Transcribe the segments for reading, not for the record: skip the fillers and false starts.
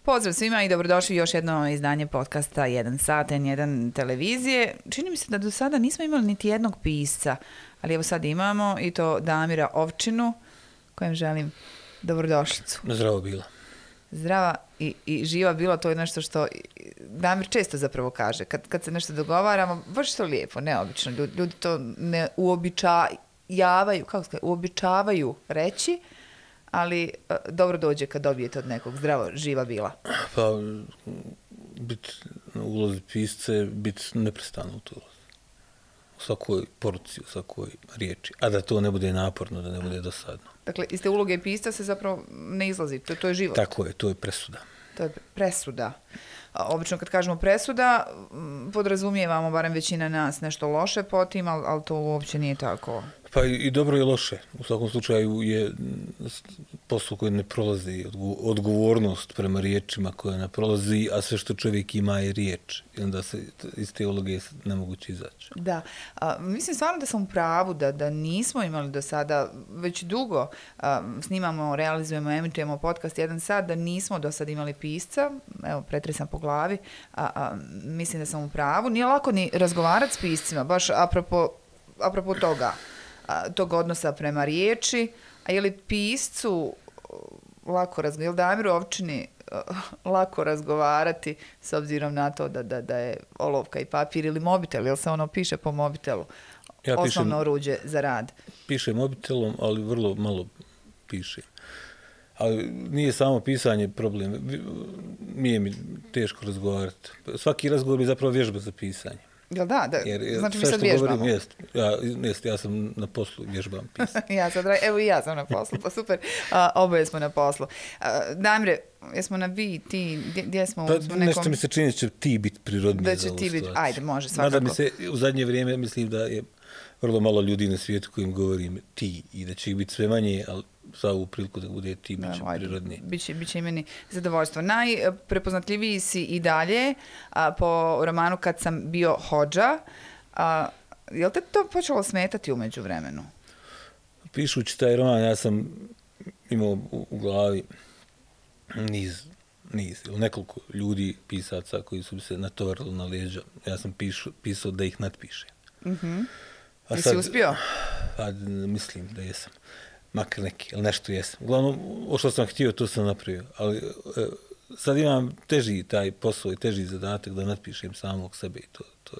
Pozdrav svima i dobrodošli u još jedno izdanje podcasta 1 sat, N1 televizije. Čini mi se da do sada nismo imali niti jednog pisca, ali evo sad imamo i to Damira Ovčinu, kojem želim dobrodošlicu. Zdravo bila. Zdrava i živa bila, to je nešto što Damir često zapravo kaže. Kad se nešto dogovaramo, baš to lijepo, neobično. Ljudi to ne uobičavaju reći, ali dobro dođe kad dobijete od nekog. Zdravo, živa bila. Pa, biti na ulozi pisce, biti neprestano u toj ulozi. U svakoj poruci, u svakoj riječi. A da to ne bude naporno, da ne bude dosadno. Dakle, iz te uloge pisca se zapravo ne izlazi. To je život. Tako je, to je presuda. To je presuda. Obično kad kažemo presuda, podrazumijevamo, barem većina nas, nešto loše po tim, ali to uopće nije tako. Pa i dobro i loše. U svakom slučaju je posao koji ne prolazi, odgovornost prema riječima koja ne prolazi, a sve što čovjek ima je riječ. I onda se iz te uloge nemoguće izaći. Da. Mislim stvarno da sam u pravu, da nismo imali do sada, već dugo snimamo, realizujemo, emitujemo podcast 1 sat, da nismo do sada imali pisca. Evo, pretresam po glavi. Mislim da sam u pravu. Nije lako ni razgovarati s piscima, baš apropo toga. Tog odnosa prema riječi, a je li piscu lako ili Damiru Ovčini lako razgovarati s obzirom na to da je olovka i papir ili mobitel, ili se ono piše po mobitelu, osnovno oruđe za rad? Pišem mobitelom, ali vrlo malo pišem. Ali nije samo pisanje problem, nije mi teško razgovarati. Svaki razgovor je zapravo vježba za pisanje. Jel da? Jer znači mi sad vježbamo. Ja sam na poslu, vježbam pisati. Evo i ja sam na poslu, pa super, oboje smo na poslu. Damire, jesmo na vi, ti, gdje smo? Pa nešto mi se čini da će ti biti prirodnije za ovu situaciju. Ajde, može, svakako. Nada mi se, u zadnje vrijeme mislim da je vrlo malo ljudi na svijetu kojim govorim ti i da će ih biti sve manje, ali za ovu priliku da bude ti, bit će prirodnije. Biće i meni zadovoljstvo. Najprepoznatljiviji si i dalje po romanu Kad sam bio hodža. Je li te to počelo smetati umeđu vremenu? Pišući taj roman, ja sam imao u glavi niz ili nekoliko ljudi, pisaca koji su se natovarili na leđa. Ja sam pisao da ih natpišem. Jesi uspio? Pa, mislim da jesam. Makar neki, ali nešto jesam. Uglavnom, o što sam htio, to sam napravio. Ali sad imam teži taj posao i teži zadatak da natpišem samog sebe. To je,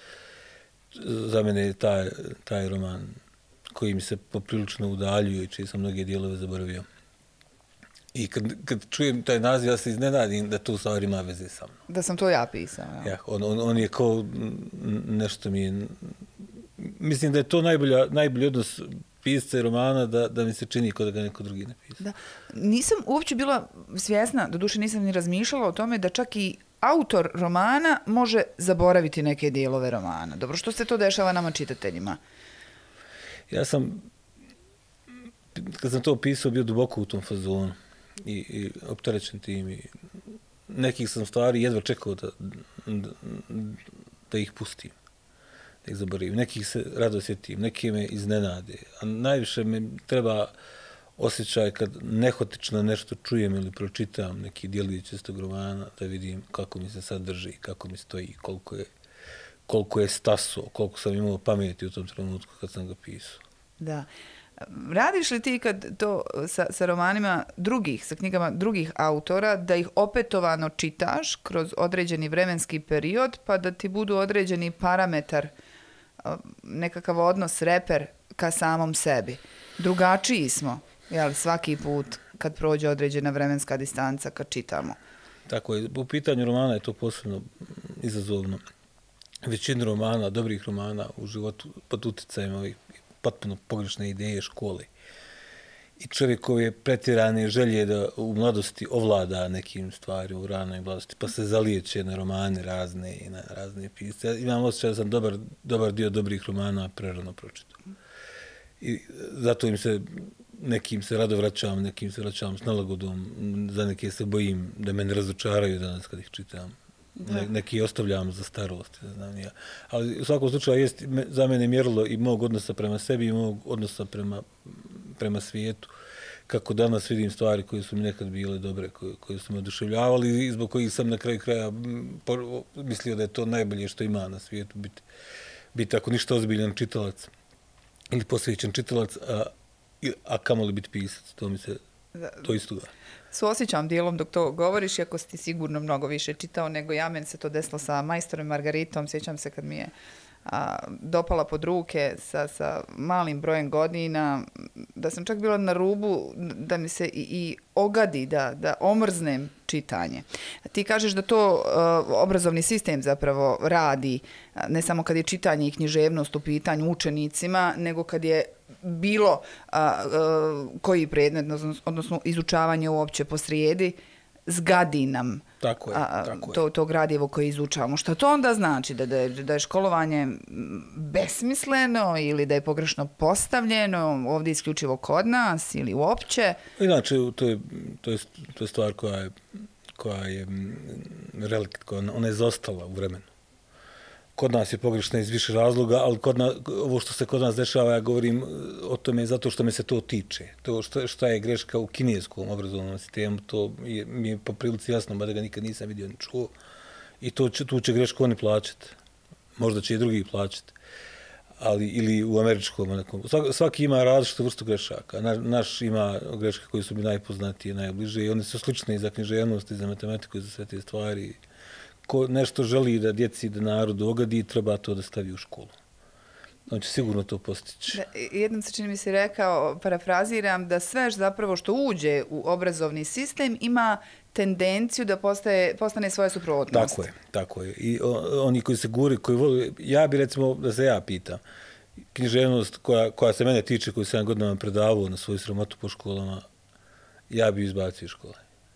za mene je taj roman koji mi se poprilično udaljuje i čiji sam mnoge dijelove zaboravio. I kad čujem taj naziv, ja se iznenadim da to u stvari ima veze sa mnom. Da sam to ja pisao. Ja, on je kao nešto mi je... Mislim da je to najbolji odnos pisca i romana, da mi se čini kao da ga neko drugi ne pisa. Da. Nisam uopće bila svjesna, doduše nisam ni razmišljala o tome da čak i autor romana može zaboraviti neke dijelove romana. Dobro, što se to dešava nama čitateljima? Ja sam, kad sam to pisao, bio duboko u tom fazonu i opterećen tim. I nekih sam stvari jedva čekao da ih pustim. Da ih zaboravim. Nekih se rado sjetim, neke me iznenade. A najviše me treba osjećaj kad nehotično nešto čujem ili pročitam neki djelić iz tog romana, da vidim kako mi se sad drži, kako mi stoji, koliko je staso, koliko sam imao pameti u tom trenutku kad sam ga pisao. Da. Radiš li ti kad to sa romanima drugih, sa knjigama drugih autora, da ih opetovano čitaš kroz određeni vremenski period, pa da ti budu određeni parametar, nekakav odnos, reper ka samom sebi? Drugačiji smo, jel, svaki put kad prođe određena vremenska distanca kad čitamo. Tako je. U pitanju romana je to posebno izazovno. Većina romana, dobrih romana u životu pod utjecajem ovih potpuno pogrešne ideje škole. I čovjekove pretjerane želje da u mladosti ovlada nekim stvarima u ranoj mladosti, pa se zalijeće na romane razne i na razne pisce. Ja imam osjećaj da sam dobar dio dobrih romana prerano pročitao. I zato nekim se rado vraćam, nekim se vraćam s nalagodom, za neke se bojim da me ne razočaraju danas kad ih čitam. Neki ostavljam za starost, ne znam ja. Ali u svakom slučaju jest za mene mjerilo i mog odnosa prema sebi i mog odnosa prema svijetu. kako danas vidim stvari koje su mi nekad bile dobre, koje su me oduševljavali i zbog kojih sam na kraju kraja mislio da je to najbolje što ima na svijetu, biti ako ništa ozbiljan čitalac ili posvećen čitalac, a kamoli biti pisac, to mi se to isto da. Suosjećam dijelom dok to govoriš, iako si ti sigurno mnogo više čitao nego ja. Meni se to desilo sa Majstorom i Margaritom. Sjećam se kad mi je dopala pod ruke sa malim brojem godina, da sam čak bila na rubu da mi se i ogadi, da omrznem čitanje. Ti kažeš da to obrazovni sistem zapravo radi, ne samo kad je čitanje i književnost u pitanju učenicima, nego kad je bilo koji predmet, odnosno izučavanje uopće posrijedi, zgadi nam tako je. To gradivo koje izučavamo. Šta to onda znači? Da je školovanje besmisleno ili da je pogrešno postavljeno ovdje isključivo kod nas ili uopće? Inače, to je stvar koja je relikt, ona je zostala u vremenu. Kod nas je pogrešna iz više razloga, ali ovo što se kod nas dešava, ja govorim o tome zato što me se to tiče. To šta je greška u kineskom obrazovnom sistemu, to mi je po prilici jasno, mada ga nikad nisam vidio ni čuo. I tu će grešku oni plaćati. Možda će i drugi plaćati. Ali, ili u američkom. Nekom. Svaki ima različitu vrstu grešaka. Naš ima greške koje su mi najpoznatije, najbliže i one su slične i za književnost, i za matematiku, i za sve te stvari. Ko nešto želi da djeci, da narodu ogadi, treba to da stavi u školu. On će sigurno to postići. Jednom se čini mi se rekao, parafraziram, da sve zapravo što uđe u obrazovni sistem ima tendenciju da postane svoja suprotnost. Tako je. I oni koji se guri, koji vole, ja bi recimo, da se ja pitam, književnost koja se mene tiče, koju sam godinama predavao na svoju sramotu po školama, ja bi izbacio iz škole.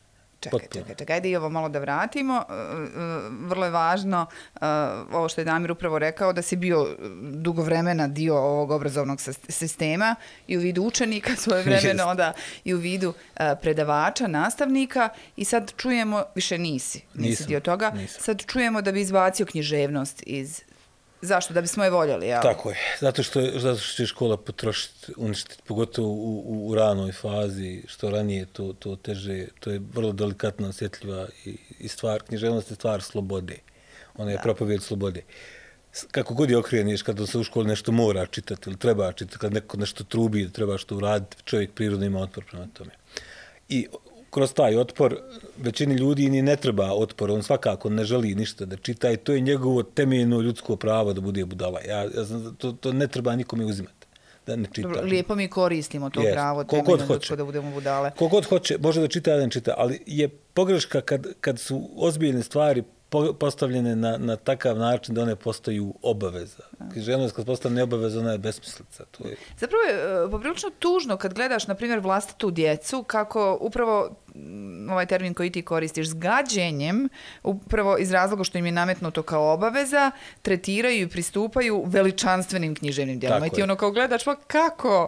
Čekaj, ajde i ovo malo da vratimo. Vrlo je važno ovo što je Damir upravo rekao, da si bio dugo vremena dio ovog obrazovnog sistema i u vidu učenika svoje vremena, onda i u vidu predavača, nastavnika i sad čujemo, više nisi dio toga, sad čujemo da bi izbacio književnost iz... Zašto? Da bismo je voljeli, jel? Tako je. Zato što će škola potrošiti, uništiti, pogotovo u ranoj fazi, što ranije to teže, to je vrlo delikatna, osjetljiva i stvar, književnost je stvar slobode. Ona je propovijed slobode. Kako god je okreneš, kada se u školi nešto mora čitati ili treba čitati, kad neko nešto trubi, treba što uraditi, čovjek prirodno ima otpor prema tome. I kroz taj otpor većini ljudi ni ne treba otpor, on svakako ne želi ništa da čita i to je njegovo temeljno ljudsko pravo da bude budala. Ja znam, to ne treba nikome uzimati, da ne čita. Lijepo mi koristimo to pravo temeljno ljudsko da budemo budale. Kogod hoće, može da čita, da ne čita, ali je pogreška kad su ozbiljne stvari postavljene na takav način da one postaju obaveza. Književnost kad postane obaveza, ona je besmislica. Zapravo je poprilično tužno kad gledaš, na primjer, vlastitu djecu, kako upravo ovaj termin koji ti koristiš, s gađenjem, upravo iz razloga što im je nametnuto kao obaveza, tretiraju i pristupaju veličanstvenim književnim djelima. I ti ono kao gledaš, pa kako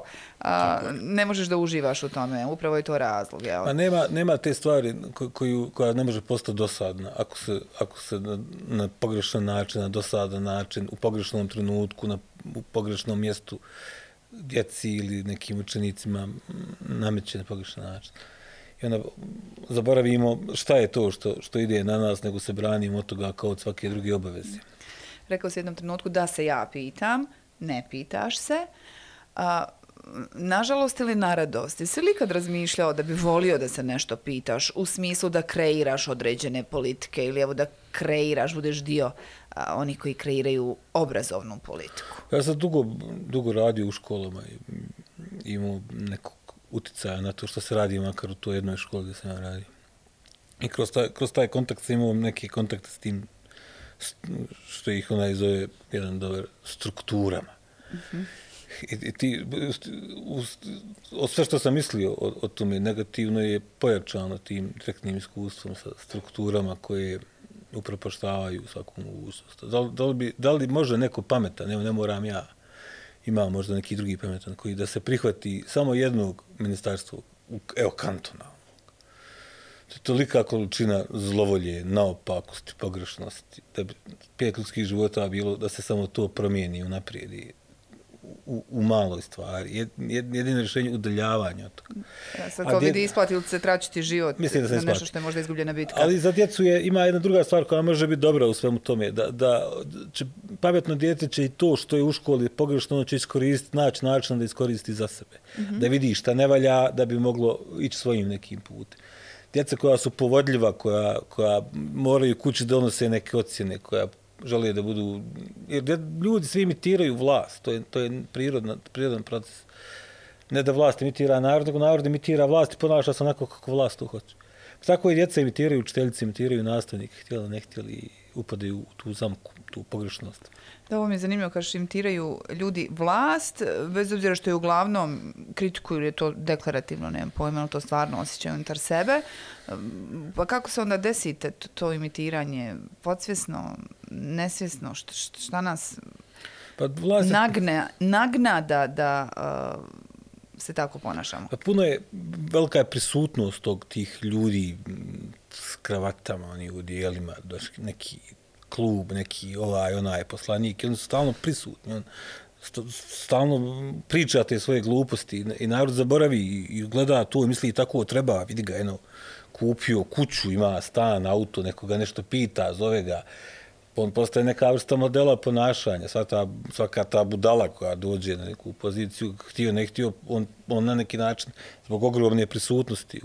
ne možeš da uživaš u tome? Upravo je to razlog. Pa nema te stvari koja ne može postati dosadna ako se na pogrešan način, na dosadan način, u pogrešnom trenutku, u pogrešnom mjestu djeci ili nekim učenicima nameće na pogrešan način. I onda zaboravimo šta je to što ide na nas, nego se branimo od toga kao od svake druge obaveze. Rekao si jednom trenutku da se ja pitam, ne pitaš se. Nažalost ili na radost, jesi li ikad razmišljao da bi volio da se nešto pitaš u smislu da kreiraš određene politike ili evo da kreiraš, budeš dio onih koji kreiraju obrazovnu politiku? Ja sam dugo radio u školama i imao nekog uticaja na to što se radi makar u toj jednoj školi gdje sam radio. I kroz taj kontakt sam imao neki kontakt s tim što ih onaj zove jedan dobar strukturama. Od sve što sam mislio o tome negativno je pojačano tim direktnim iskustvom sa strukturama koje upropaštavaju svaku mogućnost. Da li može neko pametan, ne moram ja, ima možda neki drugi pametan, koji da se prihvati samo jednog ministarstva, evo kantona. To je tolika količina zlovolje, naopakosti, pogrešnosti, da bi 5 ljudskih života bilo da se samo to promijeni, unaprijedi u maloj stvari. Jedino rješenje udaljavanja od toga. Ja, sad kao vidi isplati ili se tračiti život mislim da na nešto što je možda izgubljena bitka. Ali za djecu ima jedna druga stvar koja može biti dobra u svemu tome. Da će pametno dijete će i to što je u školi pogrešno, ono će iskoristiti, naći način da iskoristi za sebe. Da vidi šta ne valja, da bi moglo ići svojim nekim putem. Djeca koja su povodljiva, koja moraju kući donose neke ocjene, koja žele da budu... Jer ljudi svi imitiraju vlast. To je prirodan proces. Ne da vlast imitira narod, nego narod imitira vlast i ponaša se onako kako vlast to hoće. Tako i djeca imitiraju učiteljice, imitiraju nastavnike, htjeli, ne htjeli, upadaju u tu zamku, tu pogrešnost. Da, ovo mi je zanimljivo, kažeš, imitiraju ljudi vlast, bez obzira što je uglavnom kritikuju, jer je to deklarativno, nemam pojma, ali to stvarno osjećaju unutar sebe. Pa kako se onda desite to imitiranje? Podsvjesno, nesvjesno, šta nas nagna da se tako ponašamo? Pa velika je prisutnost tih ljudi s kravatama, oni u dijelima, neki klub, neki onaj poslanik, on su stalno prisutni, on stalno priča te svoje gluposti i narod zaboravi i gleda to i misli tako treba, vidi ga, kupio kuću, ima stan, auto, nekoga nešto pita, zove ga, on postaje neka vrsta modela ponašanja, svaka ta budala koja dođe na neku poziciju, htio, ne htio, on na neki način, zbog ogromne prisutnosti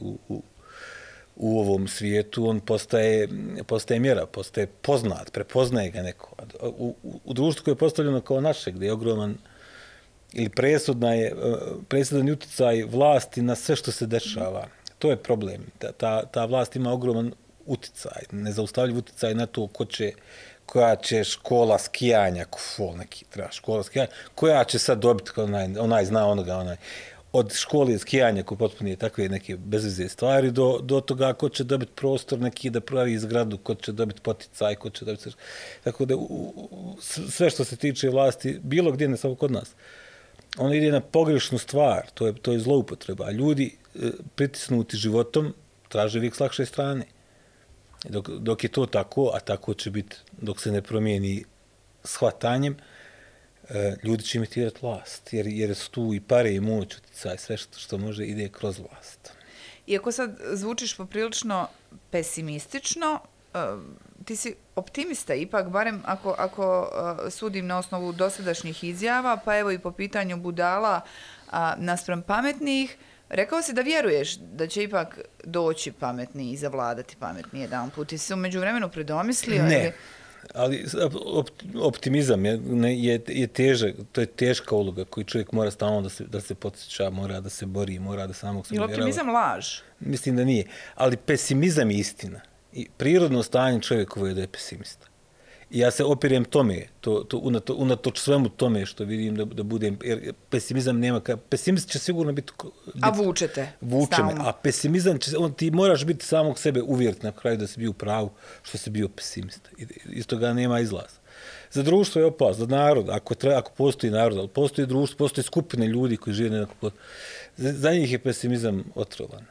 u ovom svijetu, on postaje mjera, postaje poznat, prepoznaje ga neko. U društvu koje je postavljeno kao naše, gdje je ogroman ili presudan utjecaj vlasti na sve što se dešava. To je problem. Ta vlast ima ogroman utjecaj, nezaustavljiv utjecaj na to koja će škola skijanja, neki treba škola skijanja, koja će sad dobiti, onaj zna onoga, od škole skijanja koji potpunije takve neke bezveze stvari do toga ko će dobiti prostor neki da pravi zgradu, ko će dobiti poticaj, ko će dobiti... Tako da sve što se tiče vlasti, bilo gdje, ne samo kod nas, ono ide na pogrešnu stvar, to je zloupotreba. A ljudi pritisnuti životom traže uvijek s lakše strane. Dok je to tako, a tako će biti dok se ne promijeni shvatanjem, ljudi će imitirati vlast, jer su tu i pare i moć, utjecaj, sve što može ide kroz vlast. Iako sad zvučiš poprilično pesimistično, ti si optimista ipak, barem ako sudim na osnovu dosadašnjih izjava, pa evo i po pitanju budala naspram pametnih, rekao si da vjeruješ da će ipak doći pametniji i zavladati pametnije jedan put. Ti si umeđu vremenu predomislio? Ne. Ali optimizam je težak, to je teška uloga koju čovjek mora stalno da se podsjeća, mora da se bori, mora da samog se uvjerava. Je li optimizam laž? Mislim da nije. Ali pesimizam je istina. I prirodno stanje čovjekovo je da je pesimista. I ja se opirem tome, unatoč svemu tome što vidim da budem, jer pesimizam nema, pesimist će sigurno biti... A vučete? Vuče me, a pesimizam će, ti moraš biti samog sebe uvjeriti na kraju da si bio u pravu što si bio pesimista. Iz toga nema izlaza. Za društvo je opasno, za narod, ako postoji narod, ali postoji društvo, postoji skupine ljudi koji žive nekako... Za njih je pesimizam otrovan.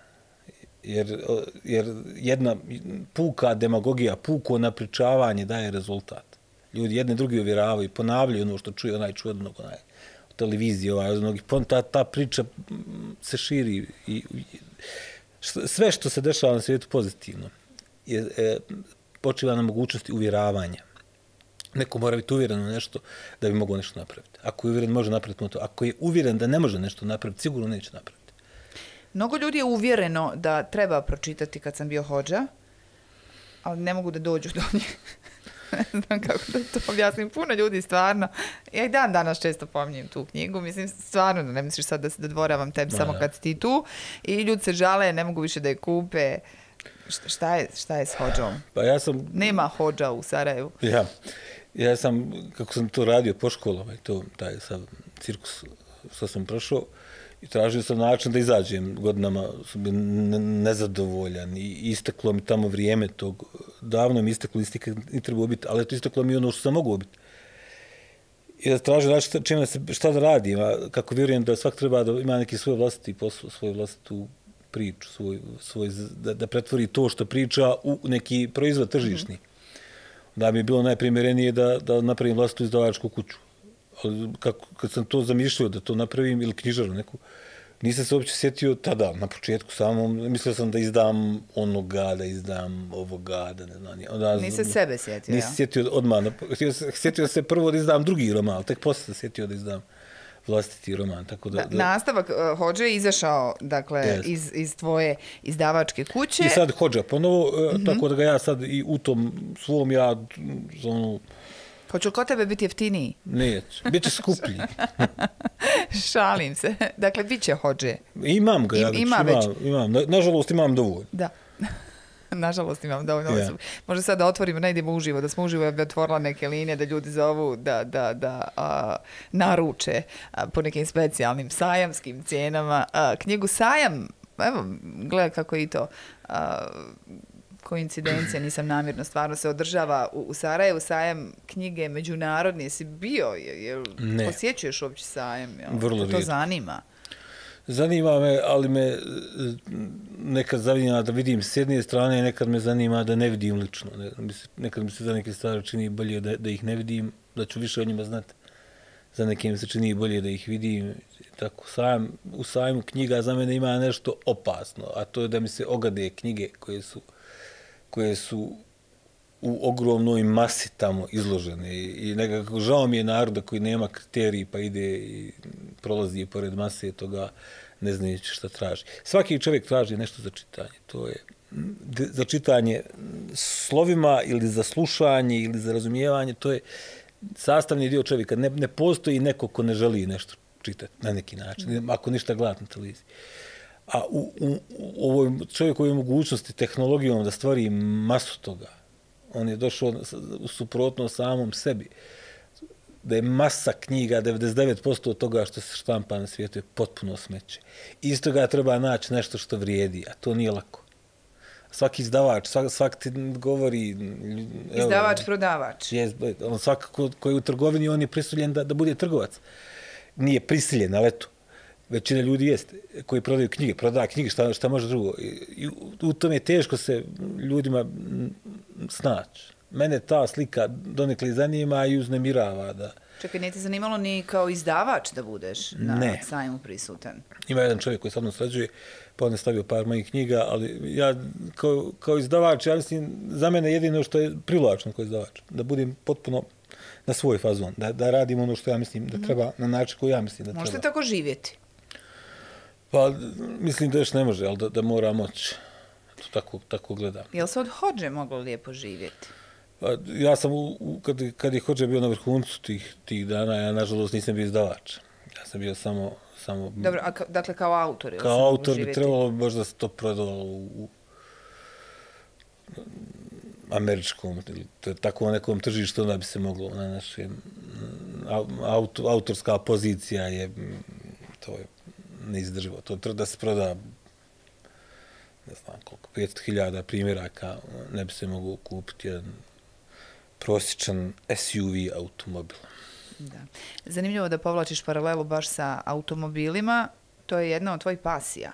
Jer jedna puka demagogija, puko napričavanje daje rezultat. Ljudi jedne drugi uvjeravaju, ponavljaju ono što čuje onaj čuje od televizije, ta priča se širi i sve što se dešava na svijetu pozitivno počiva na mogućnosti uvjeravanja. Neko mora biti uvjeren u nešto da bi mogao nešto napraviti. Ako je uvjeren, može napraviti to. Ako je uvjeren da ne može nešto napraviti, sigurno neće napraviti. Mnogo ljudi je uvjereno da treba pročitati Kad sam bio hodža, ali ne mogu da dođu do nje. Ne znam kako da to objasnim. Puno ljudi stvarno. Ja i danas često pominjem tu knjigu. Mislim, stvarno, ne misliš sad da se dodvoravam tebi samo kad si ti tu. I ljudi se žale, ne mogu više da je kupe. Šta je s hodžom? Pa ja sam... Nema hodža u Sarajevu. Ja sam, kako sam to radio po školama, taj sam cirkus što sam prošao, i tražio sam način da izađem. Godinama sam bio nezadovoljan i isteklo mi tamo vrijeme tog. Davno mi isteklo, i trebao biti, ali to isteklo mi ono što sam mogao biti. I da tražim šta da radim, kako vjerujem da svak treba da ima neki svoj vlastiti posao, svoju vlastitu priču, da pretvori to što priča u neki proizvod tržišni. Da mi je bilo najprimjerenije da napravim vlastitu izdavačku kuću. ali kad sam to zamišljao da to napravim ili knjižaru neku, nisam se uopće sjetio tada, na početku samom, mislio sam da izdam onoga, da izdam ovoga, da ne znam. Onda, Nisi sebe sjetio, Nisam sjetio odmah, sjetio se prvo da izdam drugi roman, ali tek poslije sam sjetio da izdam vlastiti roman. Tako da. Nastavak Hodže je izašao, dakle, iz tvoje izdavačke kuće. I sad Hodža ponovo, tako da ga ja sad i u tom svom Hoće li kod tebe biti jeftiniji? Neće, bit će skuplji. Šalim se. Dakle, bit će Hodže. Imam ga, imam. Nažalost, imam dovoljno. Da. Nažalost, imam dovoljno. Yeah. Možda sad da otvorimo, ne idemo uživo, da smo uživo, ja bi otvorila neke linije, da ljudi zovu, da naruče po nekim specijalnim sajamskim cijenama. Knjigu Sajam, evo, gledaj kako je i to koincidencija, nisam namjerno, stvarno se održava u Sarajevu, Sajam knjige međunarodni. Jesi bio? Posjećuješ uopće Sajam? Vrlo to zanima? Zanima me, ali me nekad zanima da vidim s jedne strane, nekad me zanima da ne vidim lično. Nekad mi se za neke stvari čini bolje da ih ne vidim, da ću više o njima znati. Za neke mi se čini bolje da ih vidim. Tako, u Sajmu knjiga za mene ima nešto opasno, a to je da mi se ogade knjige koje su u ogromnoj masi tamo izložene i nekako žao mi je naroda koji nema kriteriji pa ide i prolazi pored mase toga, ne znajući šta traži. Svaki čovjek traži nešto za čitanje. To je za čitanje slovima ili za slušanje ili za razumijevanje, to je sastavni dio čovjeka. Ne postoji neko ko ne želi nešto čitati na neki način, ako ništa gledati na televiziji. A u ovoj čovjekovoj mogućnosti tehnologijom da stvari masu toga, on je došao suprotno samom sebi. Da je masa knjiga, 99% od toga što se štampa na svijetu je potpuno smeće. Iz toga treba naći nešto što vrijedi, a to nije lako. Svaki izdavač, svaki ti govori... Izdavač, prodavač. Svaki koji je u trgovini, on je prisiljen da bude trgovac. Nije prisiljen, ali eto. Većina ljudi jeste, koji prodaju knjige, prodaje knjige, šta može drugo. I u tome je teško se ljudima snaći. Mene ta slika donekle zanima i uznemirava da... Čekaj, nije ti zanimalo ni kao izdavač da budeš na sajmu prisutan? Ima jedan čovjek koji sa mnom sređuje, pa on je stavio par mojih knjiga, ali ja kao izdavač, ja mislim, za mene jedino što je privlačno kao izdavač, da budem potpuno na svoj fazon, da radim ono što ja mislim da treba, na način koji ja mislim da treba. Možete tako živjeti? Pa, mislim da još ne može, ali da mora moći. Tako gledam. Je li se od Hodže moglo lijepo živjeti? Pa, ja sam, kad je Hodže bio na vrhuncu tih dana, ja nažalost nisam bio izdavač. Ja sam bio samo... Dobro, dakle kao autor? Kao autor bi trebalo možda se to prodavalo u američkom, tako nekom tržištu, onda bi se moglo na našem... Autorska pozicija je... To je neizdrživo. To da se proda, ne znam koliko, 500.000 primjeraka, ne bi se mogu kupiti jedan prosječan SUV automobil. Da. Zanimljivo da povlačiš paralelu baš sa automobilima. To je jedna od tvojih pasija.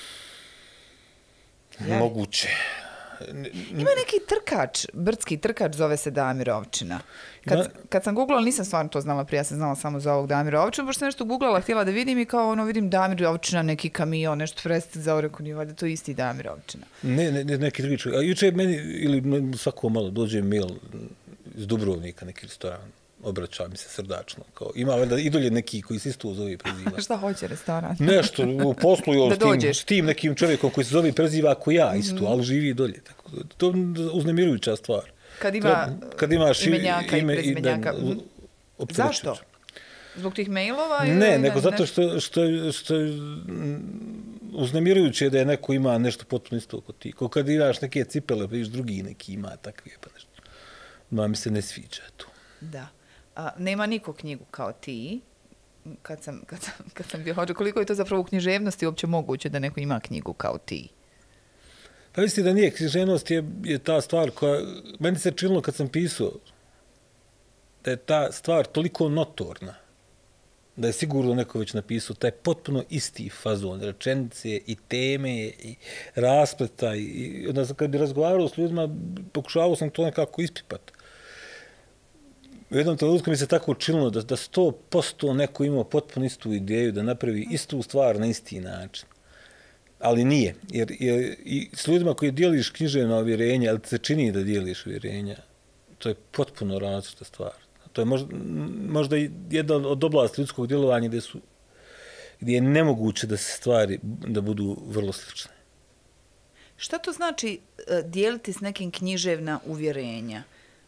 Moguće. Ima neki trkač, brdski trkač, zove se Damir Ovčina. Kad sam googlala, nisam stvarno to znala prije, ja sam znala samo za ovog Damira Ovčina, baš sam nešto googlala, htjela da vidim i kao vidim Damir Ovčina, neki kamion, nešto prestati za oreku, nije valjda to isti Damir Ovčina. Ne, neki drugi čovjek. A juče meni, ili svako malo, dođe mail iz Dubrovnika, neki restoran, obraća mi se srdačno. Ima valjda i dolje neki koji se isto zove i preziva. Šta hoće restoran? Nešto, u poslu s tim nekim čovjekom koji se zove i preziva ako ja isto, ali živi i dolje. Tako, to je uznemirujuća stvar. Kad imaš imenjaka i prezmenjaka. Zašto? Zbog tih mailova? Ne, nego zato što je uznemirujuće da je neko ima nešto potpuno isto oko ti. Ko kad imaš neke cipele, pa viš drugi neki ima takve, pa nešto. Ma mi se ne sviđa to. Da. Nema niko knjigu kao ti. Kad sam bio hođa, koliko je to zapravo u književnosti uopće moguće da neko ima knjigu kao ti? Pa mislim da nije. Književnost je ta stvar koja... Meni se činilo kad sam pisao da je ta stvar toliko notorna da je sigurno neko već napisao taj potpuno isti fazon, rečenice i teme i raspleta. I onda kad bi razgovarao s ljudima, pokušavao sam to nekako ispipati. u jednom trenutku mi se tako učinilo da 100% neko imao potpuno istu ideju da napravi istu stvar na isti način. Ali nije. Jer i s ljudima koji dijeliš književna uvjerenja, ali ti se čini da dijeliš uvjerenja, to je potpuno različita stvar. To je možda jedna od oblasti ljudskog djelovanja gdje je nemoguće da se stvari da budu vrlo slične. Šta to znači dijeliti s nekim književna uvjerenja?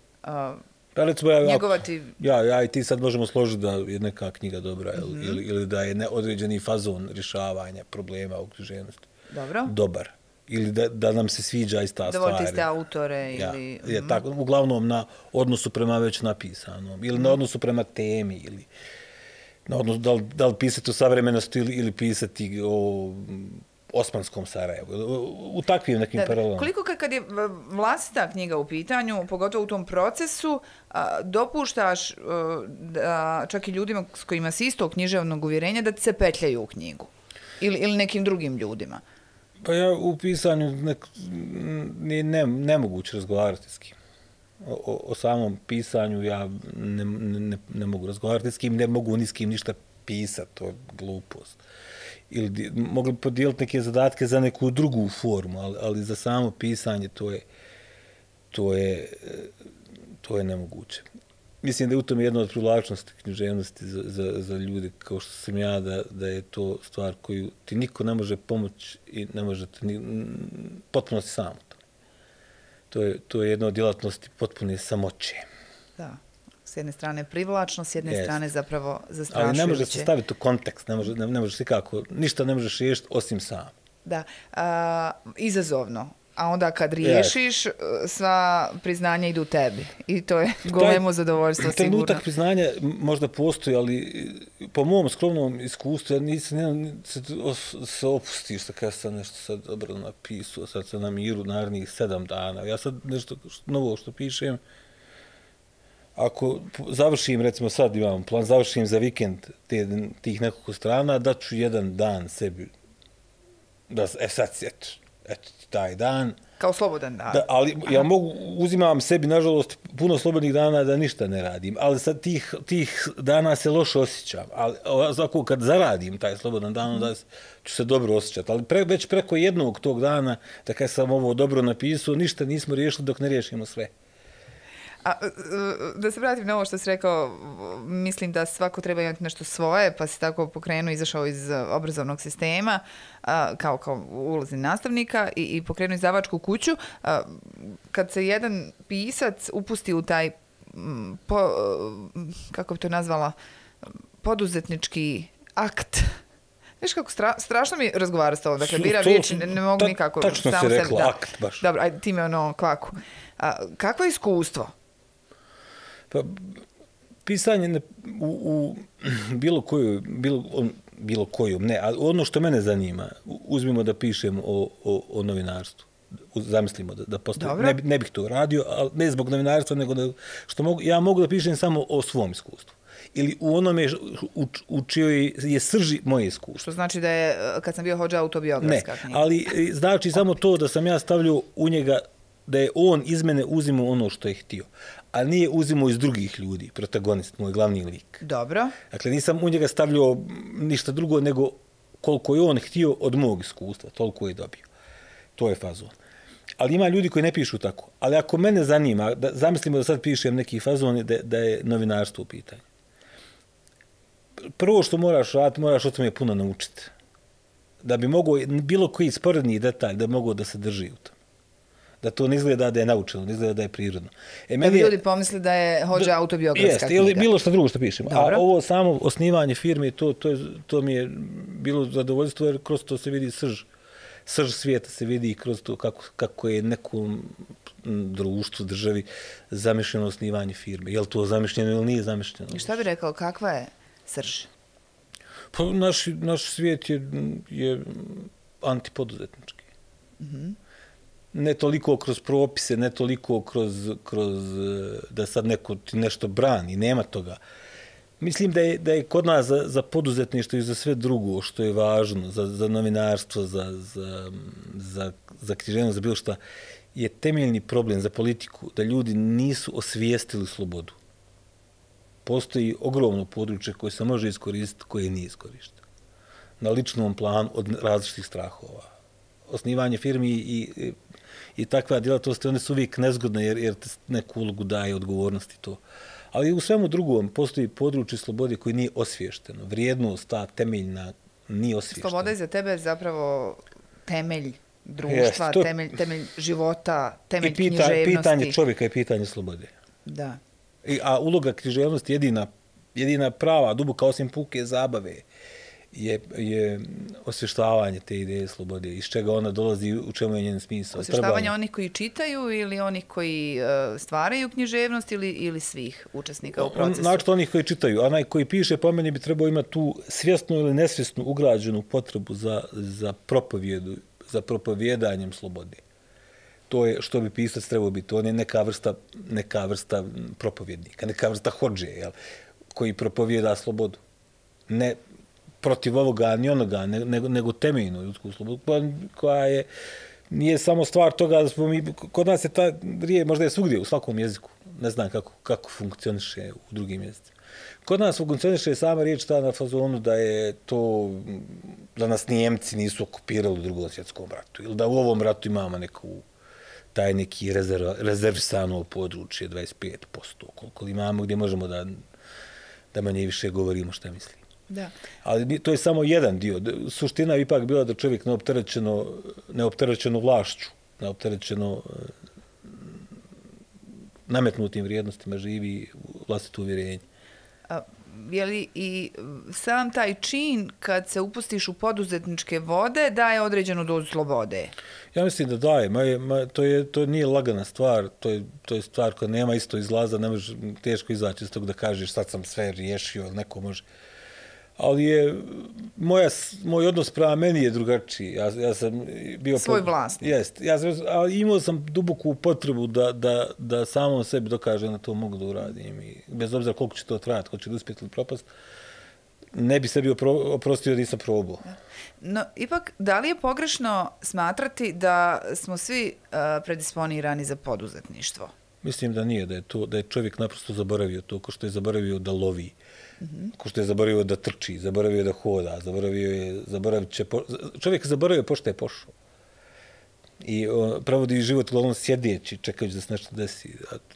Pa recimo, njegovati... ja i ti sad možemo složiti da je neka knjiga dobra ili da je određeni fazon rješavanja problema u književnosti dobar. Ili da nam se sviđa ista stvar. Da volite iste autore ili... Ja, tako, uglavnom na odnosu prema već napisanom ili na odnosu prema temi ili na odnosu da li pisati o savremenosti ili pisati o Osmanskom Sarajevu. U takvim nekim paralelama. Koliko kad je vlastita knjiga u pitanju, pogotovo u tom procesu, dopuštaš da čak i ljudima s kojima si istog književnog uvjerenja da ti se petljaju u knjigu? Ili nekim drugim ljudima? Pa ja u pisanju nemoguće razgovarati s kim. O samom pisanju ja ne mogu razgovarati s kim, ne mogu ni s kim ništa pisati, to je glupost. Ili mogli podijeliti neke zadatke za neku drugu formu, ali za samo pisanje to je nemoguće. Mislim da je u tom jedna od privlačnosti književnosti za ljude kao što sam ja, da je to stvar koju ti niko ne može pomoći i ne može potpuno si sam u tome. To je jedna od djelatnosti potpune samoće. Da. S jedne strane privlačno, s jedne strane zapravo zastrašujuće. Ali ne može se staviti u kontekst, ne možeš nikako, ništa ne možeš riješiti osim sam. Da, izazovno. A onda kad riješiš, sva priznanja idu tebi. I to je golemo zadovoljstvo, sigurno. Trenutak priznanja možda postoji, ali po mom skromnom iskustvu, ja nisam se opustiš, da kada sam nešto sad dobro napisao, sad sam na miru narednih 7 dana. Ja sad nešto novo što pišem, ako završim, recimo sad imam plan, završim za vikend tih nekoliko strana, daću jedan dan sebi da sad sjetiš. Eto, taj dan. Kao slobodan dan. Da, ali ja uzimam sebi, nažalost, puno slobodnih dana da ništa ne radim, ali sad tih dana se loše osjećam. Ali ovako, kad zaradim taj slobodan dan, onda ću se dobro osjećati. Ali već preko jednog tog dana, da kad sam ovo dobro napisao, ništa nismo riješili dok ne riješimo sve. Da se vratim na ovo što si rekao, mislim da svako treba imati nešto svoje, pa si tako pokrenuo, izašao iz obrazovnog sistema, kao ulozi nastavnika i pokrenuo izdavačku kuću. Kad se jedan pisac upusti u taj, kako bi to nazvala, poduzetnički akt, viš kako strašno mi razgovara s tobom, dakle bira riječi, ne mogu nikako. Tačno si rekla, akt baš. Dobro, ajde ti me kvaku. Kakvo je iskustvo? Pa, pisanje u bilo kojom, ne, ali ono što mene zanima, uzmimo da pišem o novinarstvu, zamislimo da postavim, ne bih to radio, ali ne zbog novinarstva, nego ja mogu da pišem samo o svom iskustvu. Ili u onome u čijoj je srži moje iskustvo. Što znači da je, kad sam bio hodža, autobiografska knjiga. Ne, ali znači samo to da sam ja stavljao u njega da je on iz mene uzimao ono što je htio, a nije uzimao iz drugih ljudi, protagonist, moj glavni lik. Dobro. Dakle, nisam u njega stavljao ništa drugo nego koliko je on htio od mog iskustva, toliko je dobio. To je fazon. Ali ima ljudi koji ne pišu tako. Ali ako mene zanima, zamislimo da sad pišem neki fazon da je novinarstvo u pitanju. Prvo što moraš raditi, moraš o tome puno naučiti. Da bi mogao bilo koji sporedni detalj da mogu da se drži u tom. Da to ne izgleda da je naučeno, ne izgleda da je prirodno. Da bi ljudi pomisli da je hodža autobiografska knjiga. Ili bilo što drugo što pišem. A ovo samo osnivanje firme, to mi je bilo zadovoljstvo jer kroz to se vidi srž svijeta, se vidi kroz to kako je nekom društvu, državi zamišljeno osnivanje firme. Je li to zamišljeno ili nije zamišljeno? I šta bi rekao, kakva je srž? Pa naš svijet je antipoduzetnički. Ne toliko kroz propise, ne toliko kroz da sad neko ti nešto brani, nema toga. Mislim da je kod nas za poduzetništvo i za sve drugo što je važno, za novinarstvo, za književnost, za bilo šta, je temeljni problem za politiku da ljudi nisu osvijestili slobodu. postoji ogromno područje koje se može iskoristiti, koje nije iskorišteno. Na ličnom planu od različitih strahova. Osnivanje firmi i takva djelatnosti, one su uvijek nezgodne jer te neku ulogu daje odgovornosti to. Ali u svemu drugom postoji područje slobode koje nije osviješteno. Vrijednost, ta temeljna, nije osviještena. Sloboda je za tebe zapravo temelj društva, temelj života, temelj književnosti. Pitanje čovjeka je pitanje slobode. Da. A uloga književnosti jedina prava, duboka osim puke zabave, je osvještavanje te ideje slobode, iz čega ona dolazi, u čemu je njen smisao. Osvještavanje onih koji čitaju ili onih koji stvaraju književnost ili svih učesnika u procesu? Znači onih koji čitaju. Onaj koji piše po meni bi trebao imati tu svjesnu ili nesvjesnu ugrađenu potrebu za propovijedanjem slobode. To je što bi pisac trebao biti. On je neka vrsta propovjednika, neka vrsta hodže, koji propovijeda slobodu. Ne protiv ovoga ni onoga, nego temeljnu ljudsku slobodu, koja nije samo stvar toga da smo mi, kod nas je ta riječ, možda je svugdje u svakom jeziku, ne znam kako funkcioniše u drugim jezicima. Kod nas funkcioniše sama riječ ta na fazonu da je to, da nas Nijemci nisu okupirali u Drugom svjetskom ratu, ili da u ovom ratu imamo taj neki rezervisano područje, 25%, koliko imamo, gdje možemo da manje više govorimo šta mislimo. Da. Ali to je samo jedan dio. Suština je ipak bila da čovjek neopterećeno vlašću, neopterećeno nametnutim vrijednostima živi vlastito uvjerenje. Je li i sam taj čin kad se upustiš u poduzetničke vode daje određenu dozu slobode? Ja mislim da daje. To nije lagana stvar. To je stvar koja nema isto izlaza. Ne može teško izaći iz tog da kažeš sad sam sve riješio, neko može. Ali moj odnos prema meni je drugačiji. Ja sam bio... Svoj vlasnik. Jest. Ali imao sam duboku potrebu da samom sebi dokažem da to mogu da uradim. I bez obzira koliko će to trajati, koliko će da uspjeti ili propast, ne bi se bio oprostio da nisam probao. No, ipak, da li je pogrešno smatrati da smo svi predisponirani za poduzetništvo? Mislim da nije, da je čovjek naprosto zaboravio to, ko što je zaboravio da lovi, ko što je zaboravio da trči, zaboravio da hoda, čovjek je zaboravio pošto je pošao. I provodi život uglavnom sjedeći, čekajući da se nešto desi.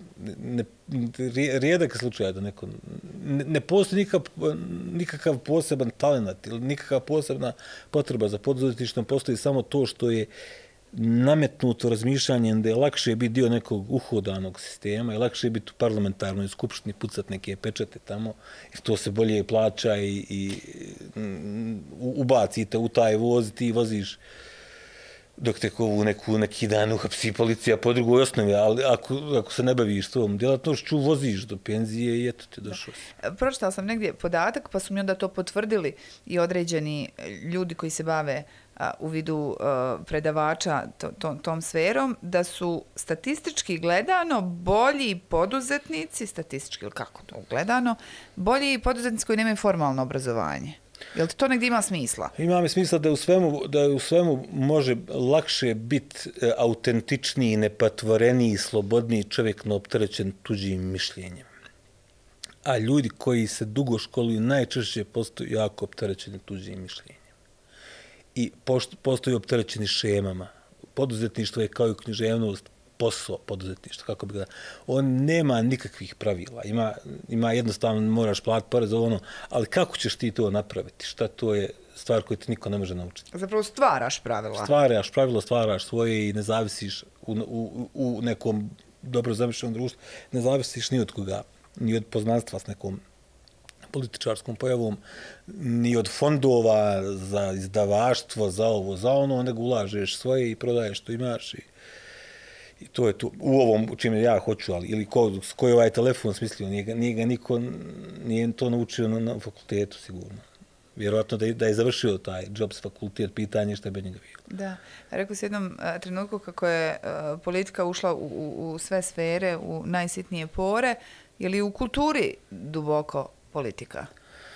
Rijedak je slučaj da neko... Ne postoji nikakav poseban talent ili nikakva posebna potreba za poduzetništvom, postoji samo to što je nametnuto razmišljanjem da je lakše biti dio nekog uhodanog sistema i lakše biti u parlamentarnoj skupštini, pucati neke pečete tamo, jer to se bolje plaća i ubacite u taj voz, ti voziš dok te neki dan uhapsi policija po drugoj osnovi, ali ako se ne baviš tom djelatnošću, voziš do penzije i eto te došao si. Pročitala sam negdje podatak, pa su mi onda to potvrdili i određeni ljudi koji se bave u vidu predavača tom sferom, da su statistički gledano bolji poduzetnici, statistički ili kako to gledano, bolji poduzetnici koji nemaju formalno obrazovanje. Jel to negdje ima smisla? Ima mi smisla da u svemu može lakše biti autentičniji, nepatvoreniji, slobodniji čovjek neopterećen tuđim mišljenjem. A ljudi koji se dugo školuju najčešće postaju jako opterećeni tuđim mišljenjem. I postaju opterećeni šemama. Poduzetništvo je kao i književnost posao poduzetništva, kako bi ga... On nema nikakvih pravila. Ima jednostavno, moraš platiti porez za ono, ali kako ćeš ti to napraviti? Šta to je stvar koju ti niko ne može naučiti? Zapravo stvaraš pravila. Stvaraš svoje i ne zavisiš u nekom dobro zamišljenom društvu, ne zavisiš ni od koga, ni od poznanstva s nekom političarskom pojavom, ni od fondova za izdavaštvo, za ovo, za ono, nego ulažeš svoje i prodaješ što imaš i to je to. U ovom u čime ja hoću, ali ili ko je ovaj telefon smislio, nije to naučio na fakultetu sigurno. Vjerojatno da je završio taj Jobs fakultet, pitanje šta je bez njega bilo. Da. Rekao si jednom trenutku kako je politika ušla u sve sfere, u najsitnije pore, je li u kulturi duboko politika?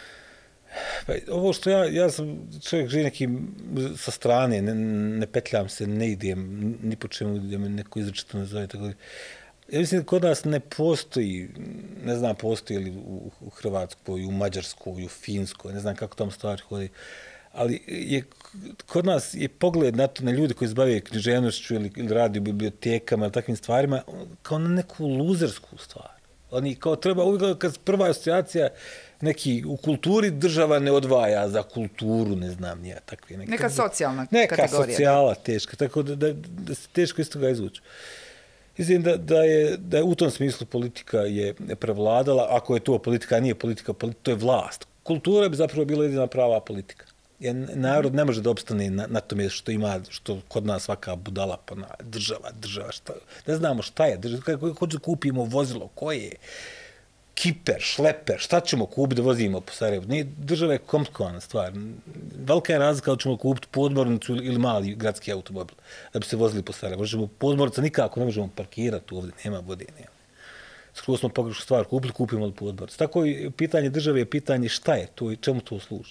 Pa, ovo što ja sam čovjek živi nekim sa strane, ne petljam se, ne idem, ni po čemu da me neko izrečito ne zove. Ja mislim da kod nas ne postoji, ne znam postoji li u Hrvatskoj, u Mađarskoj, u Finskoj, ne znam kako tamo stvari hodi, ali kod nas je pogled na to, na ljude koji se bave književnošću ili radi u bibliotekama ili takvim stvarima, kao na neku luzersku stvar. Oni kao treba uvijek, kad prva asocijacija neki u kulturi država ne odvaja za kulturu, ne znam nija takve. Neka socijalna neka kategorija. Neka socijala teška, tako da se teško iz toga izvući. Mislim da je u tom smislu politika je prevladala, ako je to politika, nije politika, to je vlast. Kultura bi zapravo bila jedina prava politika. Jer narod ne može da opstane na tome što ima, što kod nas svaka budala, pa država, šta, ne znamo šta je, kako hoće kupimo vozilo, koje je, kiper, šleper, šta ćemo kupiti da vozimo po Sarajevu? Nije, država je komplikovana stvar. Velika je razlika da ćemo kupiti podmornicu ili mali gradski automobil da bi se vozili po Sarajevu. Možemo podmornica nikako ne možemo parkirati ovdje, nema vode, nema. Skoro smo pogrešnu stvar kupimo li podmornicu. Tako i pitanje države je pitanje šta je to i čemu to služi.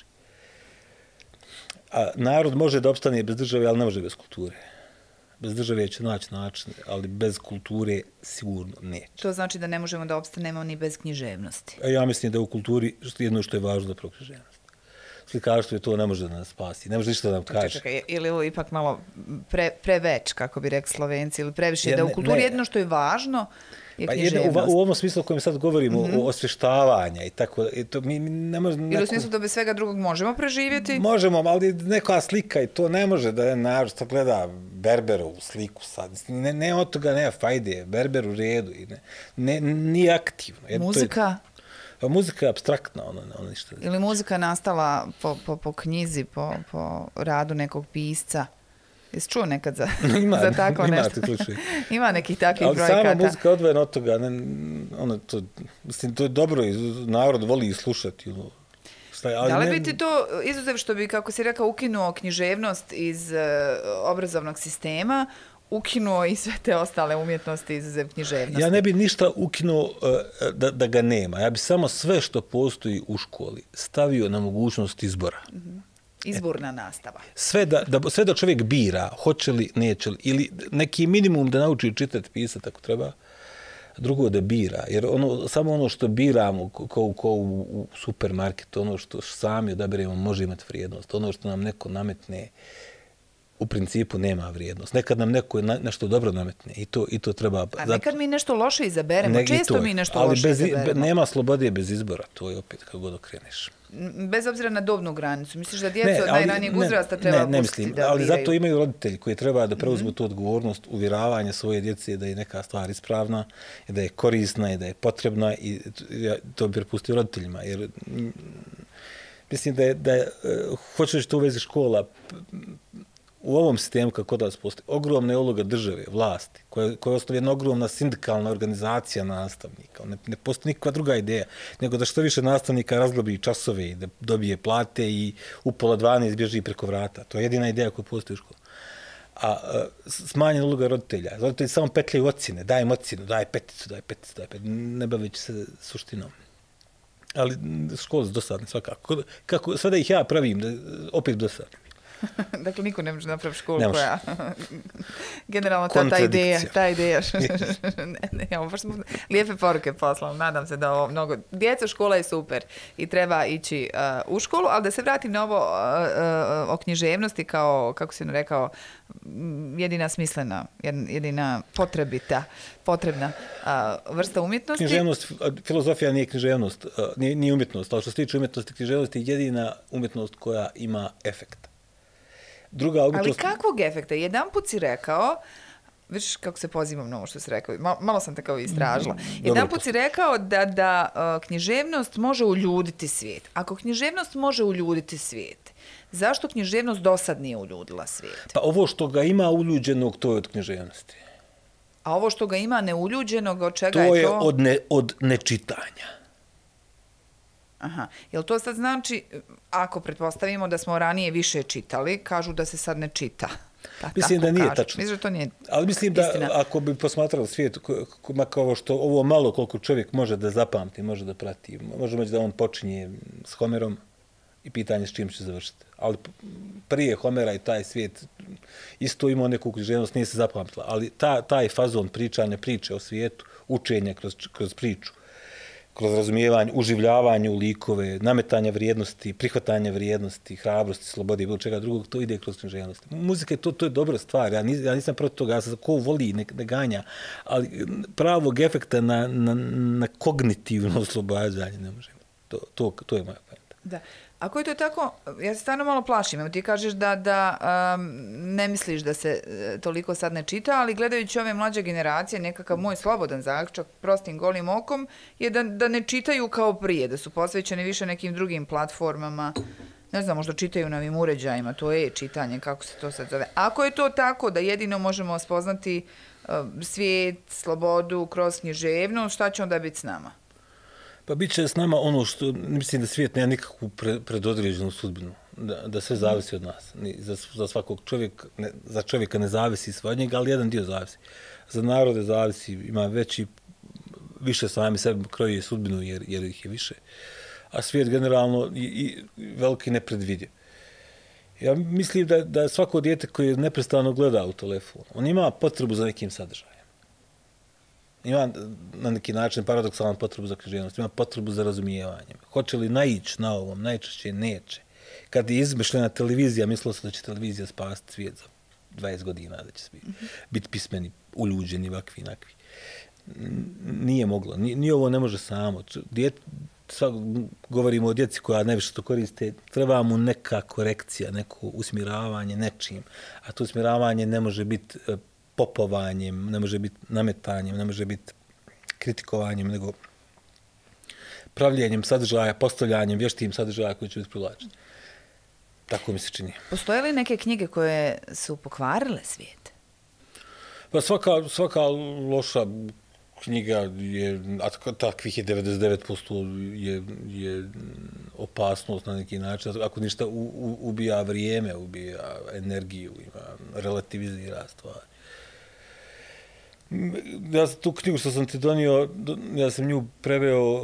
A narod može da opstane bez države, ali ne može bez kulture. Bez države će naći način, ali bez kulture sigurno neće. To znači da ne možemo da opstanemo ni bez književnosti. Ja mislim da u kulturi jedno što je važno zapravo književnost. Slikarstvo je to ne može da nas spasi, ne može ništa da nam kaže. Čekaj, ili ovo ipak malo preveć, kako bi rekli Slovenci, ili previše, da u kulturi jedno što je važno je književnost. U ovom smislu o kojem sad govorimo, o osvještavanja i tako, to mi ne može... Ili u smislu da bez svega drugog možemo preživjeti? Možemo, ali neka slika i to ne može da je narod što gleda Berberovu sliku sad. Ne od toga nema fajde, Berber u redu, nije aktivno. Muzika? Muzika je apstraktna, ono ništa. Ili muzika nastala po knjizi, po radu nekog pisca? Jesi čuo nekad za tako nešto? Ima nekih takvih projekata. Ali sama muzika odvojena od toga. Mislim, to je dobro i narod voli slušati. Da li bi ti to, izuzev što bi, kako si rekao, ukinuo književnost iz obrazovnog sistema, ukinuo i sve te ostale umjetnosti izuzev književnosti? Ja ne bi ništa ukinuo da ga nema. Ja bi samo sve što postoji u školi stavio na mogućnost izbora. Izborna nastava. Sve da čovjek bira, hoće li, neće li, ili neki minimum da nauči čitati, pisati ako treba, drugo da bira. Jer samo ono što biramo kao u supermarketu, ono što sami odabiremo može imati vrijednost. Ono što nam neko nametne, u principu nema vrijednost. Nekad nam neko nešto dobro nametne i to treba... A nekad mi nešto loše izaberemo. Često mi nešto loše izaberemo. Ali nema slobode bez izbora. To je opet kako god okreneš. Bez obzira na dobnu granicu. Misliš da djecu od najranijeg uzrasta treba pustiti da biraju? Ali zato imaju roditelji koji treba da preuzmu tu odgovornost uvjeravanja svoje djece da je neka stvar ispravna, da je korisna i da je potrebna i to bi prepustio roditeljima. Jer mislim da je hoćeš to u vezi škola, u ovom sistemu kako kod nas postoji ogromna je uloga države, vlasti, koja je osnovna jedna ogromna sindikalna organizacija nastavnika. Ne postoji nikakva druga ideja, nego da što više nastavnika razglobi časove i da dobije plate i u 11:30 bježi preko vrata. To je jedina ideja koja postoji u školu. A smanjena uloga roditelja. Roditelji samo petljaju ocjene, daj im ocjenu, daj peticu, ne baveći se suštinom. Ali škola je dosadna svakako. Sada ih ja pravim, opet dosadnim. Dakle, niko ne može napraviti školu koja... Generalno, ta ideja. Baš smo lijepe poruke poslali. Nadam se da ovo mnogo... Djeca, škola je super i treba ići u školu, ali da se vratim na ovo o književnosti kao, kako si rekao, jedina smislena, jedina potrebna vrsta umjetnosti. Književnost, filozofija nije književnost, nije umjetnost, ali što se tiče umjetnosti, književnost je jedina umjetnost koja ima efekt. Ali kakvog efekta? Jedan put si rekao, vidiš kako se pozivam na ovo što si rekao, malo sam te kao istražila. Jedan put si rekao da književnost može uljuditi svijet. Ako književnost može uljuditi svijet, zašto književnost dosad nije uljudila svijet? Pa ovo što ga ima uljuđenog, to je od književnosti. A ovo što ga ima neuljuđenog, od čega je to? To je od nečitanja. Aha. Jel to sad znači, ako pretpostavimo da smo ranije više čitali, kažu da se sad ne čita? Mislim da nije tačno. Mislim da to nije ali mislim da ako bi posmatrali svijet, kao što ovo malo koliko čovjek može da zapamti, može da prati, možemo reći da on počinje s Homerom i pitanje s čim će završiti. Ali prije Homera i taj svijet isto imao neku književnost, nije se zapamtila, ali taj fazon pričane priče o svijetu, učenja kroz priču, kroz razumijevanje, uživljavanje u likove, nametanje vrijednosti, prihvatanje vrijednosti, hrabrosti, slobode i bilo čega drugog, to ide kroz književnost. Muzika to je dobra stvar, ja nisam protiv toga, ja sam ko voli, ne ganja, ali pravog efekta na kognitivno oslobađanje ne možemo. To je moja pojenta. Da. Ako je to tako, ja se stvarno malo plašim. Evo ti kažeš da ne misliš da se toliko sad ne čita, ali gledajući ove mlađe generacije, nekakav moj slobodan zaključak, prostim golim okom, je da ne čitaju kao prije, da su posvećeni više nekim drugim platformama, ne znam, možda čitaju na ovim uređajima, to je čitanje, kako se to sad zove. Ako je to tako da jedino možemo spoznati svijet, slobodu kroz književnost, šta će onda biti s nama? Pa bit će s nama ono što, mislim da svijet nema nikakvu predodređenu sudbinu, da sve zavisi od nas. Za svakog čovjeka, za čovjeka ne zavisi sve od njega, ali jedan dio zavisi. Za narode zavisi, ima više sami sebi kroji sudbinu jer ih je više. A svijet generalno i veliki nepredvidljiv. Ja mislim da svako dijete koje neprestano gleda u telefon, on ima potrebu za nekim sadržajem. Ima na neki način paradoksalan potrebu za književnost, ima potrebu za razumijevanjem. Hoće li naići na ovom? Najčešće neće. Kad je izmišljena televizija, mislilo se da će televizija spasiti svijet za 20 godina, da će biti pismeni, uljuđeni, vakvi, nakvi. Nije moglo. Ni ovo ne može samo. Govorimo o djeci koja najviše to koriste, treba mu neka korekcija, neko usmjeravanje nečim, a to usmjeravanje ne može biti popovanjem, ne može biti nametanjem, ne može biti kritikovanjem, nego pravljenjem sadržaja, postavljanjem vještim sadržaja koji će biti privlačeni. Tako mi se čini. Postoje li neke knjige koje su pokvarile svijet? Pa svaka loša knjiga je, a takvih je 99% je opasnost na neki način. Ako ništa ubija vrijeme, ubija energiju, relativizira stvari. Ja tu knjigu što sam ti donio, ja sam nju preveo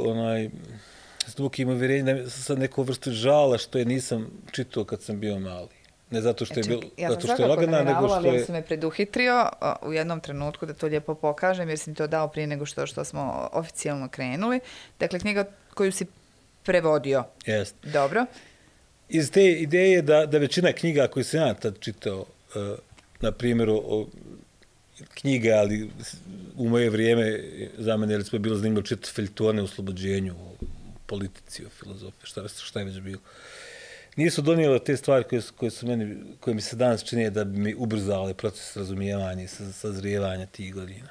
s dubokim uvjerenjem, sa neku vrstu žala što je nisam čitao kad sam bio mali. Ne zato što je bilo, zato što je lagana, nego što je... Ja sam me preduhitrio u jednom trenutku da to lijepo pokažem, jer sam to dao prije nego što smo oficijalno krenuli. Dakle, knjiga koju si prevodio. Jest. Dobro. Iz te ideje da većina knjiga koje sam ja tad čitao, na primjeru knjige, ali u moje vrijeme za mene je bilo zanimljivo čitati feljtone o oslobođenju, o politici, o filozofiji, šta je već bilo. Nisu donijele te stvari koje mi se danas čine da bi mi ubrzale proces razumijevanja i sazrijevanja tih godina.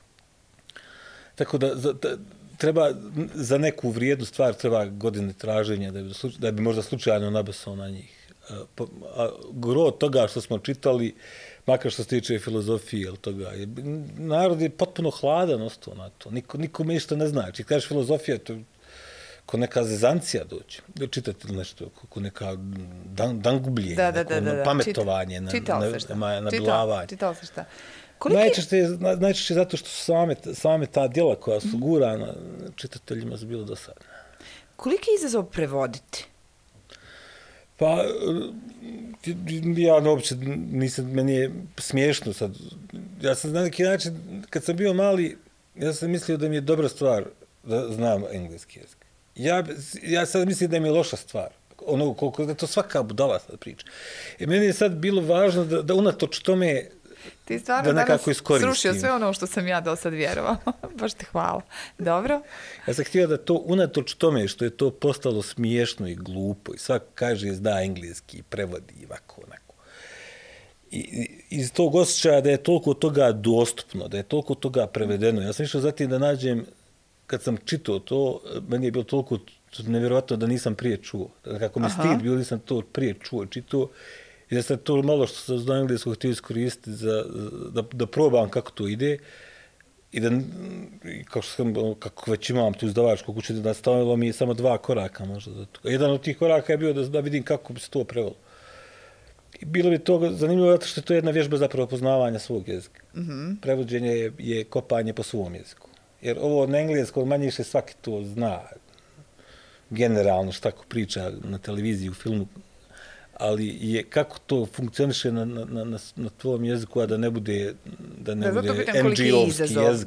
Tako da treba za neku vrijednu stvar treba godine traženja da bi možda slučajno nabasao na njih. A gro toga što smo čitali, makar što se tiče filozofije, narod je potpuno hladan ostao na to. Nikome ništa ne znači. Kažeš filozofija, to ko neka zezancija doći, da čitati nešto, ko neka dangubljenje, pametovanje, nabilavanje. Čitao se šta? Najčešće zato što su same ta djela koja su gurana čitateljima su bilo dosadne. Koliki je izazov prevoditi? Pa, ja uopće nisam, meni je smiješno sad. Ja sam na neki način, kad sam bio mali, ja sam mislio da mi je dobra stvar da znam engleski jezik. Ja sad mislim da mi je loša stvar. Koliko da to svaka budala sad priča. I meni je sad bilo važno da unatoč tome ti stvarno danas srušio sve ono što sam ja do sad vjerovala. Baš ti hvala. Dobro. Ja sam htio da to unatoč tome što je to postalo smiješno i glupo i svak kaže zna engleski, prevodi i ovako, onako. I iz tog osjećaja da je toliko toga dostupno, da je toliko toga prevedeno. Ja sam išao zatim da nađem, kad sam čitao to, meni je bilo toliko nevjerojatno da nisam prije čuo. Kako mi stid bilo, nisam to prije čitao. I da sam to malo što sam znao engleskog htio iskoristiti da probam kako to ide i da, kako već imam tu izdavačku kuću, da stavilo mi je samo 2 koraka možda do toga. Jedan od tih koraka je bio da vidim kako bi se to prevelo. I bilo bi to zanimljivo zato što je to jedna vježba zapravo poznavanja svog jezika. Prevođenje je kopanje po svom jeziku. Jer ovo na engleskom manje više svaki to zna. generalno šta ko priča na televiziji, u filmu, ali je kako to funkcioniše na tvojom jeziku, a da ne bude NGO-ovski jezik,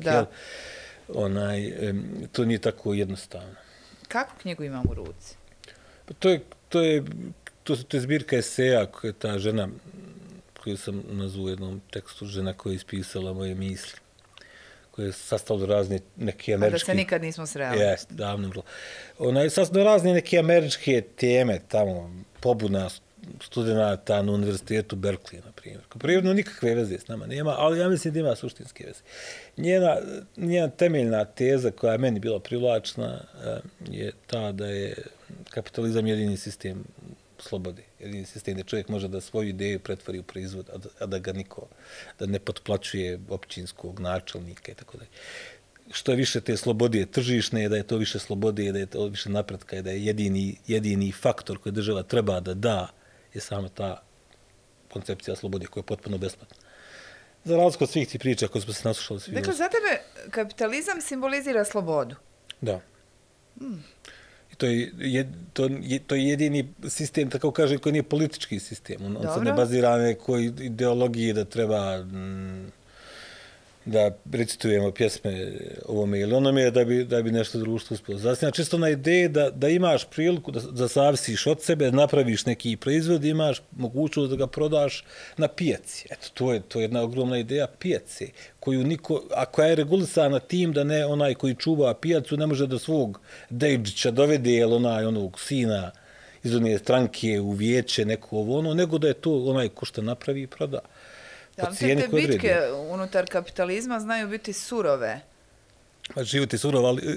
to nije tako jednostavno. Kakvu knjigu imam u ruci? To je zbirka eseja koja je ta žena, koju sam nazvao u jednom tekstu, žena koja je ispisala moje misli, koje je sastavilo razne neke američke... A da se nikad nismo sreli. Jeste, davno bilo. Ona je sastavilo razne neke američke teme, tamo, pobuna studenata na univerzitetu Berkeley, na primjer. Prirodno nikakve veze s nama nema, ali ja mislim da ima suštinske veze. Njena temeljna teza koja je meni bila privlačna je ta da je kapitalizam jedini sistem slobode, jedini sistem gdje čovjek može da svoju ideju pretvori u proizvod, a da ga niko, da ne potplaćuje općinskog načelnika i tako dalje. Što je više te slobode tržišne, da je to više slobode, da je to više napretka, da je jedini faktor koji država treba da da je samo ta koncepcija slobode koja je potpuno besplatna. Za razliku od svih tih priča koje smo se naslušali svi. Dakle, za tebe kapitalizam simbolizira slobodu. Da. I to je jedini sistem, tako kažem, koji nije politički sistem. On se ne bazira na nekoj ideologiji da treba da recitujemo pjesme ovome ili onome da bi nešto društvo uspjelo. Zasnija čisto na ideji da imaš priliku da zavisiš od sebe, da napraviš neki proizvod, imaš mogućnost da ga prodaš na pijaci. Eto, to je jedna ogromna ideja pijace, a koja je regulisana tim da ne onaj koji čuva pijacu ne može da svog Dejđića dovede ili onog sina iz one stranke u vijeće, neko ovo nego da je to onaj ko što napravi i proda. Da li te bitke unutar kapitalizma znaju biti surove? Život je surov, ali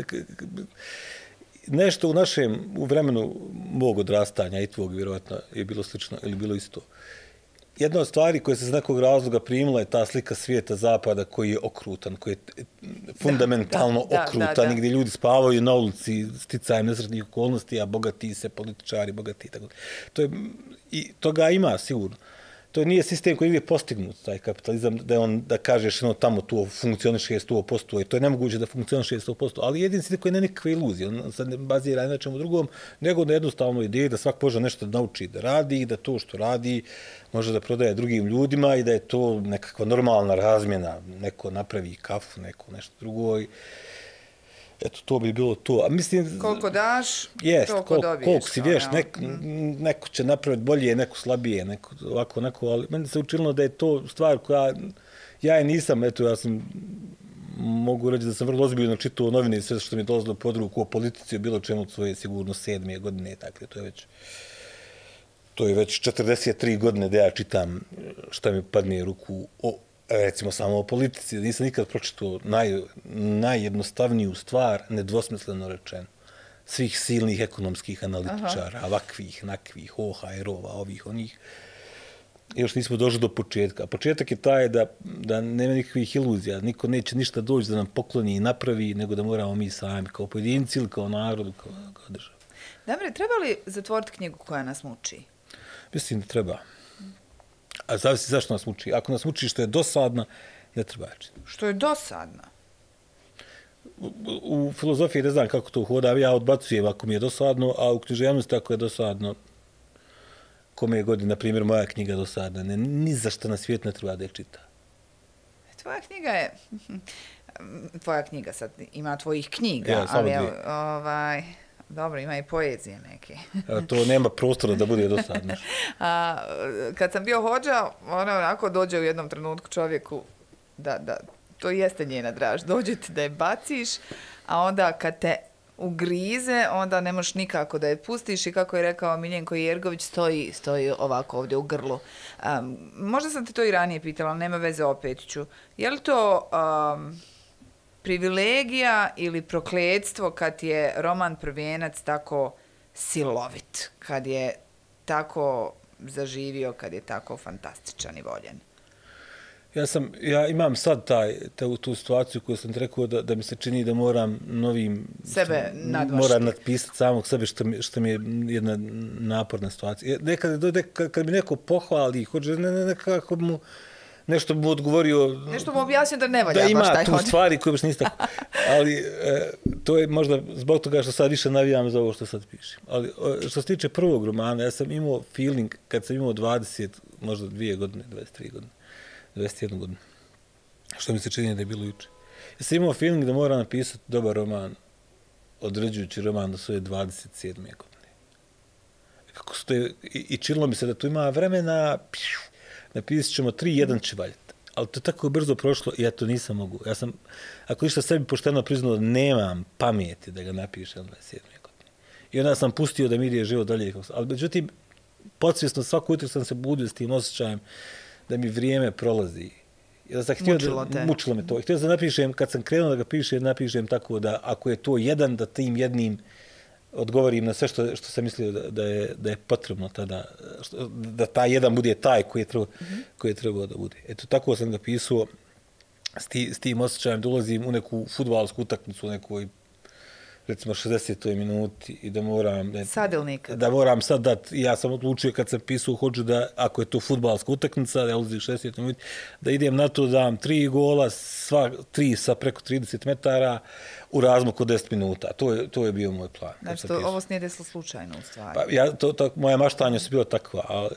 nešto u vremenu mog odrastanja i tvog vjerojatno je bilo slično ili bilo isto. Jedna od stvari koja se iz nekog razloga primila je ta slika svijeta zapada koji je okrutan, koji je fundamentalno okrutan i gdje ljudi spavaju na ulici sticajem nesretnih okolnosti, a bogati se političari, bogati i tako. Toga ima sigurno. To nije sistem koji je postignut, taj kapitalizam, da kažeš tamo to funkcioniše 100%, i to je nemoguće da funkcioniše 100%, ali jedin sistem koji ne nikakve iluzije, on se ne bazira na nečemu drugom, nego na jednostavnoj ideji da svak može nešto da nauči da radi i da to što radi može da prodaje drugim ljudima i da je to nekakva normalna razmjena, neko napravi kafu, neko nešto drugo. Eto, to bi bilo to. A mislim, koliko daš, toliko dobiješ. Koliko si vješ, neko će napraviti bolje, neko slabije, neko ovako, ali meni se učinilo da je to stvar koja, ja je nisam, eto, ja sam, mogu reći da sam vrlo ozbiljno čitao novine i sve što mi je dolazilo pod ruku o politici, o bilo čemu od svoje sigurno 7. godine, dakle, to je već 43 godine da ja čitam šta mi padne ruku o recimo samo o politici, nisam nikad pročitao najjednostavniju stvar, nedvosmisleno rečeno. Svih silnih ekonomskih analitičara, ovakvih, nakvih, OHR-ova, ovih, onih. Još nismo došli do početka. Početak je taj da nema nikakvih iluzija. Niko neće ništa doći da nam pokloni i napravi, nego da moramo mi sami, kao pojedinci ili kao narod, kao država. Damire, treba li zatvoriti knjigu koja nas muči? Mislim da treba. A zavisi zašto nas muči. Ako nas muči što je dosadna, ne treba čitati. Što je dosadna? U filozofiji ne znam kako to hoda, ja odbacujem ako mi je dosadno, a u književnosti ako je dosadno, kome je godin, na primjer, moja knjiga dosadna, ni za što na svijet ne treba da je čita. Tvoja knjiga je... Tvoja knjiga sad ima tvojih knjiga, ja, ali dobro, ima i poezije neke. To nema prostora da bude dosadno. Kad sam bio hođa, onako dođe u jednom trenutku čovjeku da to jeste njena draž. Dođe ti da je baciš, a onda kad te ugrize, onda ne možeš nikako da je pustiš i kako je rekao Miljenko Jergović, stoji ovako ovdje u grlu. Možda sam te to i ranije pitala, ali nema veze, opet ću. Je li to... privilegija ili prokletstvo kad je roman Prvenac tako silovit, kad je tako zaživio, kad je tako fantastičan i voljen? Ja imam sad tu situaciju koju sam ti rekao da mi se čini da moram sebe nadmašiti. Moram napisati samog sebe što mi je jedna naporna situacija. Nekad kad mi neko pohvali, hoće nekako mu nešto mu odgovorio... Nešto mu objasnio da ne valja da ima baš taj tu hođa. stvari koje baš niste... Ali to je možda zbog toga što sad više navijam za ovo što sad pišem. Ali što se tiče prvog romana, ja sam imao feeling kad sam imao 20, možda 2 godine, 23 godine, 21 godinu. Što mi se čini da je bilo juče. Ja sam imao feeling da moram napisati dobar roman, određujući roman do svoje 27. godine. Kako ste, i činilo mi se da tu ima vremena, napisat ćemo 3, 1 će valjati. Ali to je tako brzo prošlo i ja to nisam mogu. Ja sam, ako išta sebi pošteno priznao, nemam pameti da ga napišem 27. godine. I onda sam pustio da mi ide život dalje. Ali međutim, podsvjesno svako jutro sam se budio s tim osjećajem da mi vrijeme prolazi. Ja sam mučilo me to. Htio da napišem, kad sam krenuo da ga pišem, napišem tako da ako je to jedan, da tim jednim odgovorim na sve što sam mislio da je potrebno tada, da taj jedan bude taj koji je trebao da bude. Eto, tako sam ga pisao s tim osjećajem da ulazim u neku fudbalsku utakmicu, u nekoj recimo 60. minuti i da moram... Sadilnika. Da moram sad dati, ja sam odlučio kad sam pisao hoću da, ako je to fudbalska utakmica, da ulazim 60. minuti, da idem na to da dam 3 gola, sva 3 sa preko 30 metara u razmaku 10 minuta. To je bio moj plan. Znači, ovo se nije desilo slučajno u stvari. Pa, moja maštanja su bila takva, ali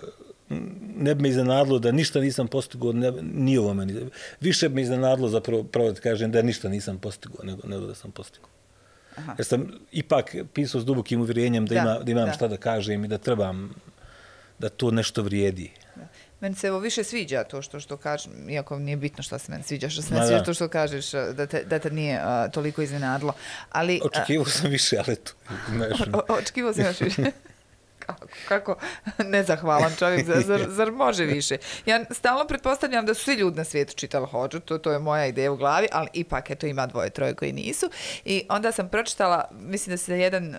ne bi me iznenadilo da ništa nisam postigao, ni ovo meni. Više bi me iznenadilo zapravo da kažem da ništa nisam postigao, nego da sam postigao. Aha. Jer sam ipak pisao s dubokim uvjerenjem da imam šta da kažem i da trebam da to nešto vrijedi. Da. Meni se evo više sviđa to što kažem, iako nije bitno što se meni sviđa, što se meni sviđa to što kažeš, da te nije toliko iznenadilo. Ali, očekivao sam više, ali to... Očekivao sam još više. Kako nezahvalan čovjek, zar može više? Ja stalno pretpostavljam da su svi ljudi na svijetu čitali Hodžu, to je moja ideja u glavi, ali ipak eto ima 2, 3 koji nisu. I onda sam pročitala, mislim da se jedan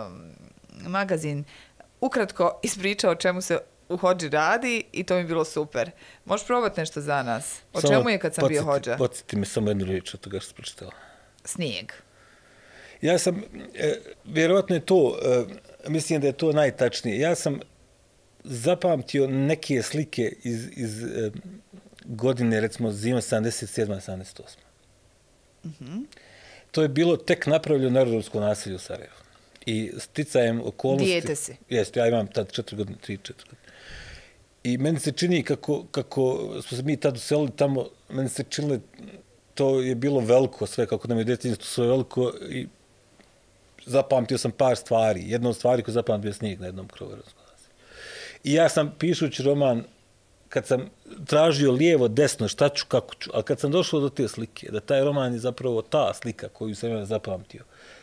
magazin ukratko ispričao o čemu se u Hodži radi i to mi je bilo super. Možeš probati nešto za nas? O čemu je kad sam bio Hodža? Podsjeti me samo jednu riječ od toga što sam pročitala. Snijeg. Ja sam, vjerovatno je to... Mislim da je to najtačnije. Ja sam zapamtio neke slike iz godine, recimo zima 77-78. To je bilo tek napravljeno narodovsko nasilje u Sarajevu. I sticajem okolnosti... Dijete si. Jeste, ja imam tad 4 godine, 3-4 godine. I meni se čini kako smo se mi tad uselili tamo, meni se činilo to je bilo veliko sve, kako nam je djetinjstvo sve veliko i zapamtio sam par stvari. Jedna od stvari koju zapamtio je snijeg na jednom krovu. I ja sam, pišući roman, kad sam tražio lijevo, desno, šta ću, kako ću, ali kad sam došao do te slike, da taj roman je zapravo ta slika koju sam ja zapamtio.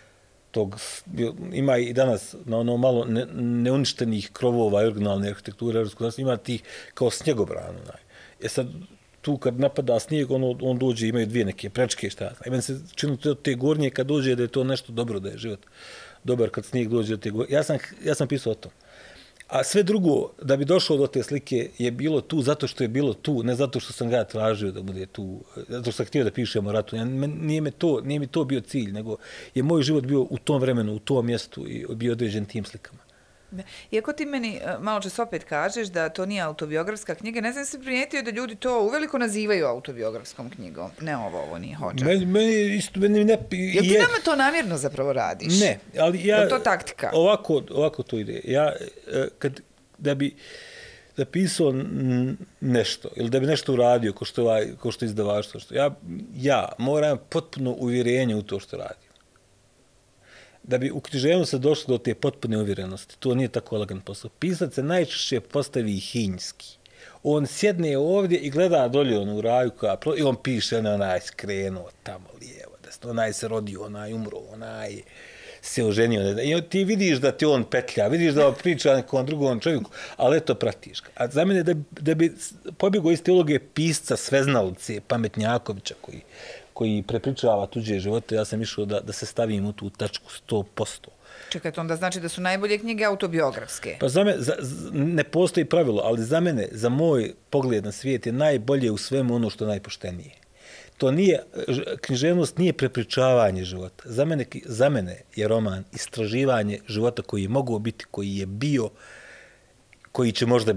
Ima i danas na ono malo neuništenih krovova i originalne arhitekture, ima tih kao snjegobrana. Sad, tu kad napada snijeg, on dođe, imaju 2 neke prečke, šta. I meni se čini od te gornje kad dođe da je to nešto dobro, da je život dobar kad snijeg dođe do te gornje. Ja sam pisao o tom. A sve drugo, da bi došao do te slike, je bilo tu zato što je bilo tu, ne zato što sam ga tražio da bude tu, zato što sam htio da pišem o ratu. Nije mi to bio cilj, nego je moj život bio u tom vremenu, u tom mjestu i bio određen tim slikama. Iako ti meni malo čas opet kažeš da to nije autobiografska knjiga, ne znam se primijetio da ljudi to uveliko nazivaju autobiografskom knjigom. Ne, ovo nije Hodža. Meni isto, meni ne... Jel ti nama to namjerno zapravo radiš? Ne, ali ja... Je to taktika? Ovako to ide. Ja, da bi napisao nešto, ili da bi nešto uradio, ko što izdavaštvo, ja moram potpuno uvjerenje u to što radim. Da bi u književnosti se došlo do te potpune uvjerenosti. To nije tako lagan posao. Pisac se najčešće postavi hinjski. On sjedne ovdje i gleda dolje u raju i on piše onaj skrenuo tamo lijevo, desno, onaj se rodio, onaj umro, onaj se oženio. I ti vidiš da ti on petlja, vidiš da priča nekom drugom čovjeku, ali eto pratiš. A za mene da bi pobjegao iz te uloge pisca sveznalice Pametnjakovića koji prepričava tuđe živote, ja sam išao da se stavim u tu tačku 100%. Čekajte, onda znači da su najbolje knjige autobiografske. Pa za mene, ne postoji pravilo, ali za mene, za moj pogled na svijet je najbolje u svemu ono što je najpoštenije. To nije, književnost nije prepričavanje života. Za mene je roman istraživanje života koji je mogao biti, koji je bio, koji će možda biti.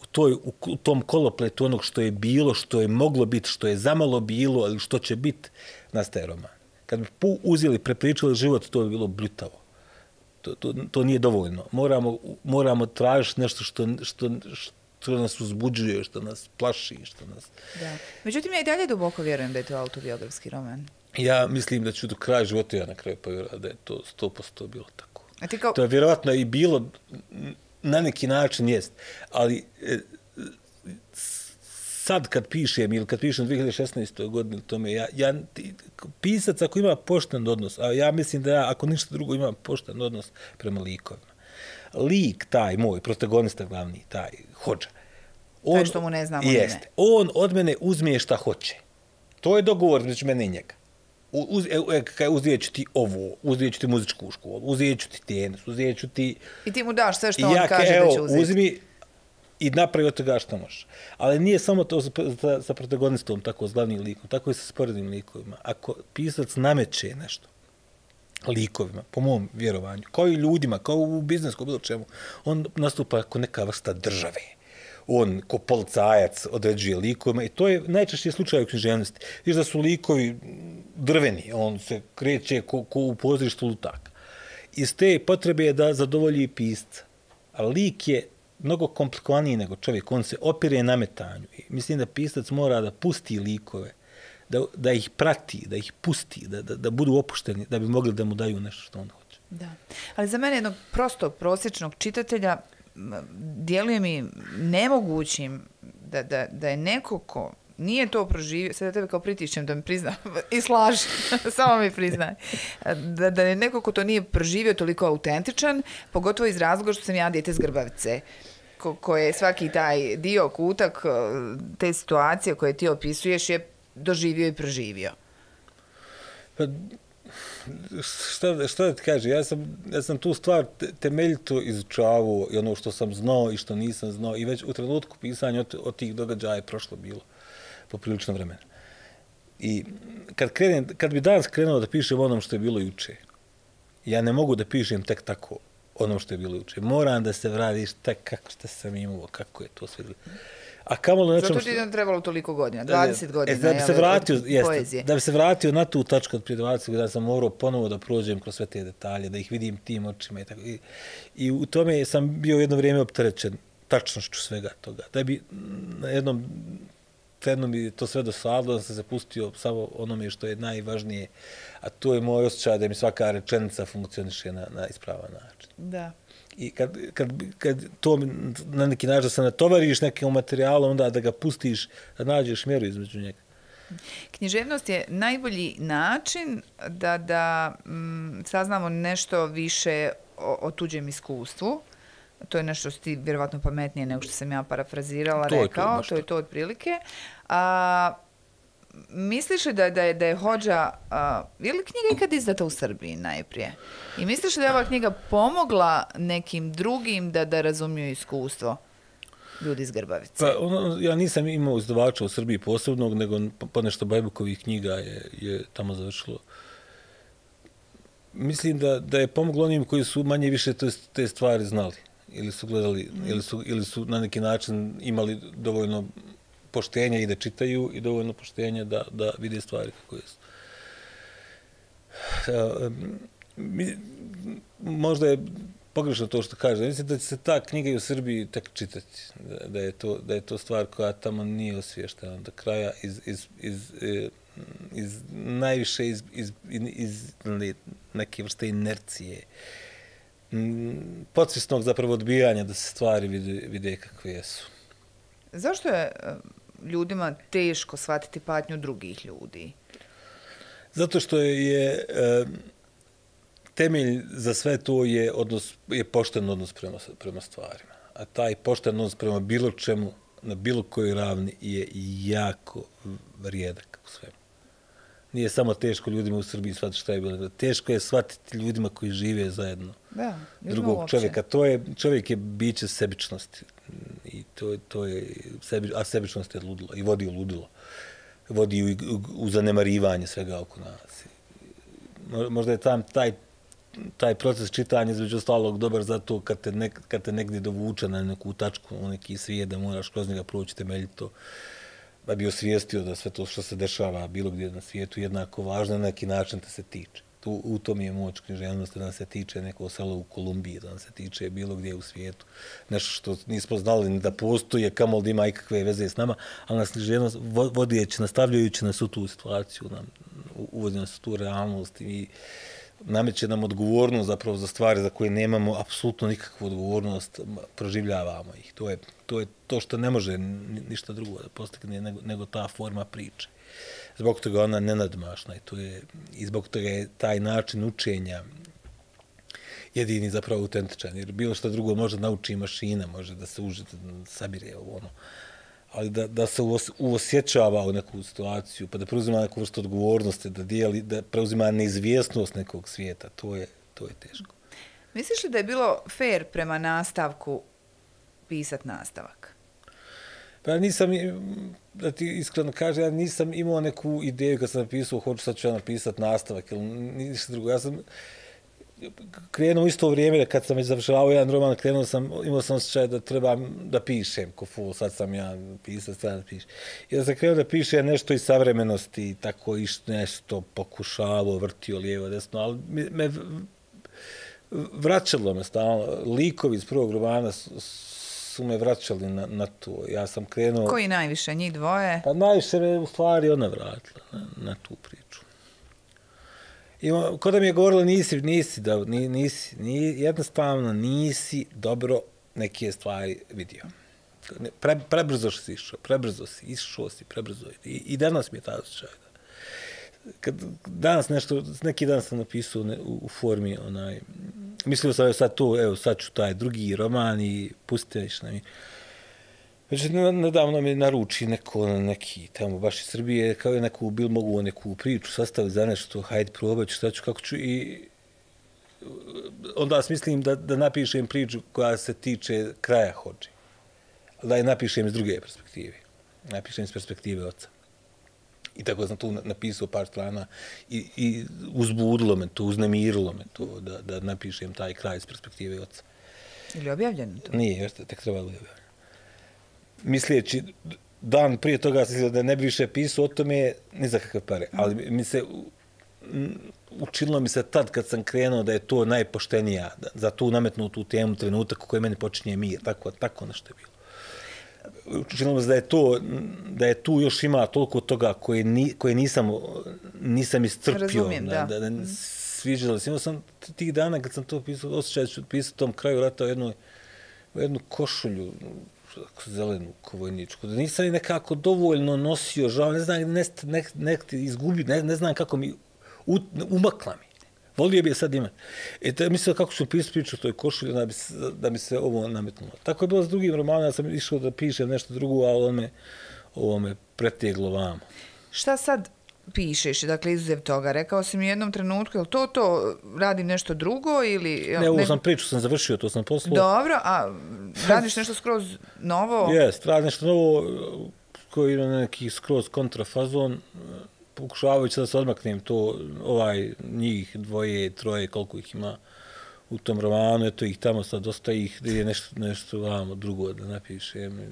u tom kolopletu onog što je bilo, što je moglo biti, što je zamalo bilo, ali što će biti, nastaje roman. Kad bi uzeli, prepričali život, to bi bilo brutavo. To nije dovoljno. Moramo tražiti nešto što nas uzbuđuje, što nas plaši, što nas... Da. Međutim, ja i dalje duboko vjerujem da je to autobiografski roman. Ja mislim da ću do kraja života ja na kraju povjerovati da je to 100% bilo tako. A ti kao... To je vjerojatno i bilo, na neki način jest, ali sad kad pišem ili kad pišem 2016. godini tome, pisac ako ima pošten odnos, a ja mislim da ja ako ništa drugo imam pošten odnos prema likovima. Lik taj moj, protagonista glavni, taj hodža. Taj što mu ne znamo ime. On od mene uzme šta hoće. To je dogovor između mene i njega. Uzijet ću ti ovo, uzijet ću ti muzičku školu, uzijet ću ti tenis, uzijet ću ti... I ti mu daš sve što on kaže da će uzeti. Uzmi i napravi od toga što možeš. Ali nije samo to sa protagonistom, tako s glavnim likom, tako i sa sporednim likovima. Ako pisac nameće nešto likovima, po mom vjerovanju, kao i ljudima, kao u biznesku, bilo čemu, on nastupa kao neka vrsta države. On, ko policajac, određuje likovima i to je najčešće slučaj u književnosti. Viš da su likovi drveni, on se kreće ko u pozorištu lutaka. Iz te potrebe je da zadovolji pisca. A lik je mnogo komplikovaniji nego čovjek. On se opire nametanju. I mislim da pisac mora da pusti likove, da ih prati, da ih pusti, da budu opušteni, da bi mogli da mu daju nešto što on hoće. Da. Ali za mene jednog prostog, prosječnog čitatelja djeluje mi nemogućim da je neko ko nije to proživio, sad ja tebe kao pritišćem da mi prizna i slaži, samo mi priznaj, da je neko ko to nije proživio toliko autentičan, pogotovo iz razloga što sam ja dijete s Grbavice, koje je svaki taj dio, kutak, te situacije koje ti opisuješ je doživio i proživio. Pa, šta da ti kaže, ja sam tu stvar temeljito izučavao i ono što sam znao i što nisam znao i već u trenutku pisanja od tih događaja je prošlo bilo poprilično vremena. I kad bi danas krenuo da pišem onom što je bilo juče, ja ne mogu da pišem tek tako onom što je bilo juče. Moram da se vratiš kako što sam imao, kako je to sve. A kamalo nečem zato ti je trebalo toliko godina, 20 godina. Da bi se vratio na tu tačku od prije 20 godina, sam morao ponovo da prođem kroz sve te detalje, da ih vidim tim očima i tako. I u tome sam bio jedno vrijeme opterećen tačnošću svega toga. Da bi na jednom mi to sve dosadilo, da sam se pustio samo onome što je najvažnije, a to je moj osjećaj da mi svaka rečenica funkcioniše na ispravan način. Da. I kad to na neki način da se natovariš nekim materijalom, onda da ga pustiš, da nađeš mjeru između njega. Književnost je najbolji način da saznamo nešto više o tuđem iskustvu. To je nešto što ti vjerovatno pametnije nego što sam ja parafrazirala, rekao. To je to otprilike. Misliš li da je Hodža, je li knjiga ikad izdata u Srbiji najprije? I misliš li da je ova knjiga pomogla nekim drugim da razumiju iskustvo ljudi iz Grbavice? Pa, ja nisam imao izdavača u Srbiji posebnog, nego ponešto Bajbukovih knjiga je tamo završilo. Mislim da je pomoglo onim koji su manje više te stvari znali. Ili su gledali, ili su na neki način imali dovoljno poštenja i da čitaju i dovoljno poštenja da vide stvari kako jesu. Možda je pogrešno to što kaže. Mislim da će se ta knjiga i u Srbiji tek čitati. Da je to stvar koja tamo nije osviještena do kraja najviše iz neke vrste inercije. Podsvjesnog zapravo odbijanja da se stvari vide kakve jesu. Zašto je ljudima teško shvatiti patnju drugih ljudi? Zato što je temelj za sve to je pošten odnos prema stvarima. A taj pošten odnos prema bilo čemu, na bilo kojoj ravni je jako rijedak u svemu. Nije samo teško ljudima u Srbiji shvatiti šta je bilo. Teško je shvatiti ljudima koji žive zajedno. Da, drugog čovjeka. Čovjek je biće sebičnosti. I a sebičnost je ludilo. I vodi u ludilo. Vodi u zanemarivanje svega oko nas. Možda je taj taj proces čitanja između ostalog dobar zato kad te negdje dovuče na neku tačku, u neki svijet da moraš kroz njega proći temeljito, da bi osvijestio da sve to što se dešava bilo gdje na svijetu jednako važno, na neki način te se tiče. U tom je moć književnosti, da nas se tiče neko selo u Kolumbiji, da nas se tiče bilo gdje u svijetu. Nešto što nismo znali ni da postoje, kamoli da ima ikakve veze s nama, ali nas književnost vodijeći, nastavljajući nas u tu situaciju, uvodi nas u tu realnost i nameće nam odgovornost zapravo za stvari za koje nemamo apsolutno nikakvu odgovornost, proživljavamo ih. To je to što ne može ništa drugo da postigne nego ta forma priče. Zbog toga ona nenadmašna i zbog toga je taj način učenja jedini zapravo autentičan. Jer bilo što drugo može nauči mašina, može da se sabire ono. Ali da se uosjećava u neku situaciju, pa da preuzima neku vrstu odgovornosti, da preuzima neizvjesnost nekog svijeta, to je teško. Misliš li da je bilo fair prema nastavku pisat nastavak? Pa nisam, da ti iskreno kažem, ja nisam imao neku ideju kad sam napisao, sad ću ja napisat nastavak, ili ništa drugo. Ja sam krenuo isto vrijeme, kad sam već završavao jedan roman, imao sam osjećaj da trebam da pišem, ko ful, sad sam ja pisao, sad da pišem. I da sam krenuo da pišem nešto iz savremenosti, tako nešto pokušavao, vrtio lijevo, desno, ali vraćalo me stalno. Likovi iz prvog romana su me vraćali na to. Ja sam krenuo... Koji najviše, njih dvoje? Pa najviše me u stvari ona vratila na tu priču. Ko da mi je govorila jednostavno nisi dobro neke stvari vidio. Prebrzo si išao, prebrzo. I danas mi je ta osjećaj. Neki dan sam napisao u formi mislio sam sad ću taj drugi roman i pustite ništa. Već nedavno mi naruči neki tamo baš iz Srbije, kao je mogu neku priču sastaviti za nešto, hajde probat ću, šta ću, kako ću i onda smislim da napišem priču koja se tiče kraja Hodži. Da je napišem iz druge perspektive. Napišem iz perspektive oca. I tako sam tu napisao par strana i uzbudilo me to, uznemirilo me to da napišem taj kraj iz perspektive oca. Ili objavljeno to? Nije, tek trebalo je objavljeno. Misleći, dan prije toga sam da ne bi više pisao o tome ni za kakve pare, ali učinilo mi se tad kad sam krenuo da je to najpoštenija, za tu nametnutu temu trenutak u kojoj meni počinje mir, tako nešto je bilo. Učinilo mi se da je tu još ima toliko toga koje nisam iscrpio. Razumijem, da. Sviđalo se. Imao sam tih dana kad sam to pisao, osjećaj ću pisao tom kraju rata u jednu košulju, zelenu vojničku, da nisam nekako dovoljno nosio, žao, ne znam, nekako izgubio, ne znam kako mi, umakla mi. Volio bi je sad imati. Mislio kako ću pisati priču o toj košulji, da mi se ovo nametnulo. Tako je bilo s drugim romanom, ja sam išao da pišem nešto drugo, ali ovo me preteglo vamo. Šta sad pišeš, dakle, izuzev toga? Rekao si mi u jednom trenutku, je li to radim nešto drugo ili... Ne, ovo sam priču, sam završio, to sam poslao. Dobro, a radiš nešto skroz novo? Jest, radim nešto novo koji ima neki skroz kontrafazon, pokušavajući da se odmaknem to, njih, dvoje, troje, koliko ih ima u tom romanu, eto ih tamo sad, dosta ih, da je nešto vamo drugo da napišem,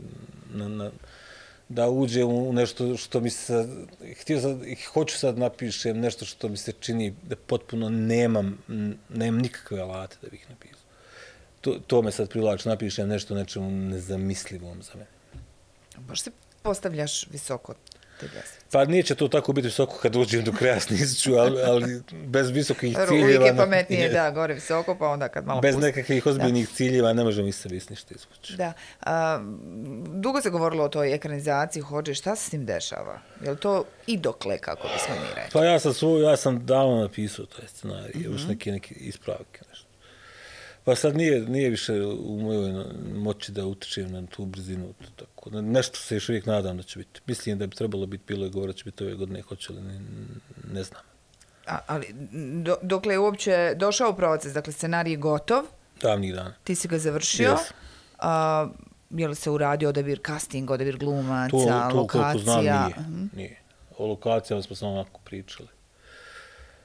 da uđem u nešto što mi se, hoću sad napišem nešto što mi se čini da potpuno nemam nikakve alate da bih napisao. To me sad privlači, napišem nešto nečemu nezamislivom za mene. Baš se postavljaš visoko te ljestvice. Pa neće to tako biti visoko kad uđem do kraja sniziću, ali bez visokih ciljeva... Uvijek je pametnije, da, gore visoko, pa onda kad malo bez nekakvih ozbiljnih ciljeva ne možemo iz sebi ništa izvući. Da. Dugo se govorilo o toj ekranizaciji Hodže, šta se s tim dešava? Je li to i dokle, kako bismo mi rekli? Pa ja sam davno napisao taj scenarij, još neke ispravke, nešto. Pa sad nije više u mojoj moći da utičem na tu brzinu. Tako. Nešto se još uvijek nadam da će biti. Mislim da bi trebalo biti, bilo je govora, će biti ove godine, hoće li, ne znam. Ali dokle je uopće došao proces, dakle scenarij je gotov? Davnih dana. Ti si ga završio? Yes. Je li se uradio odabir casting, odabir glumaca, lokacija? To koliko znam nije. O lokacijama smo samo onako pričali.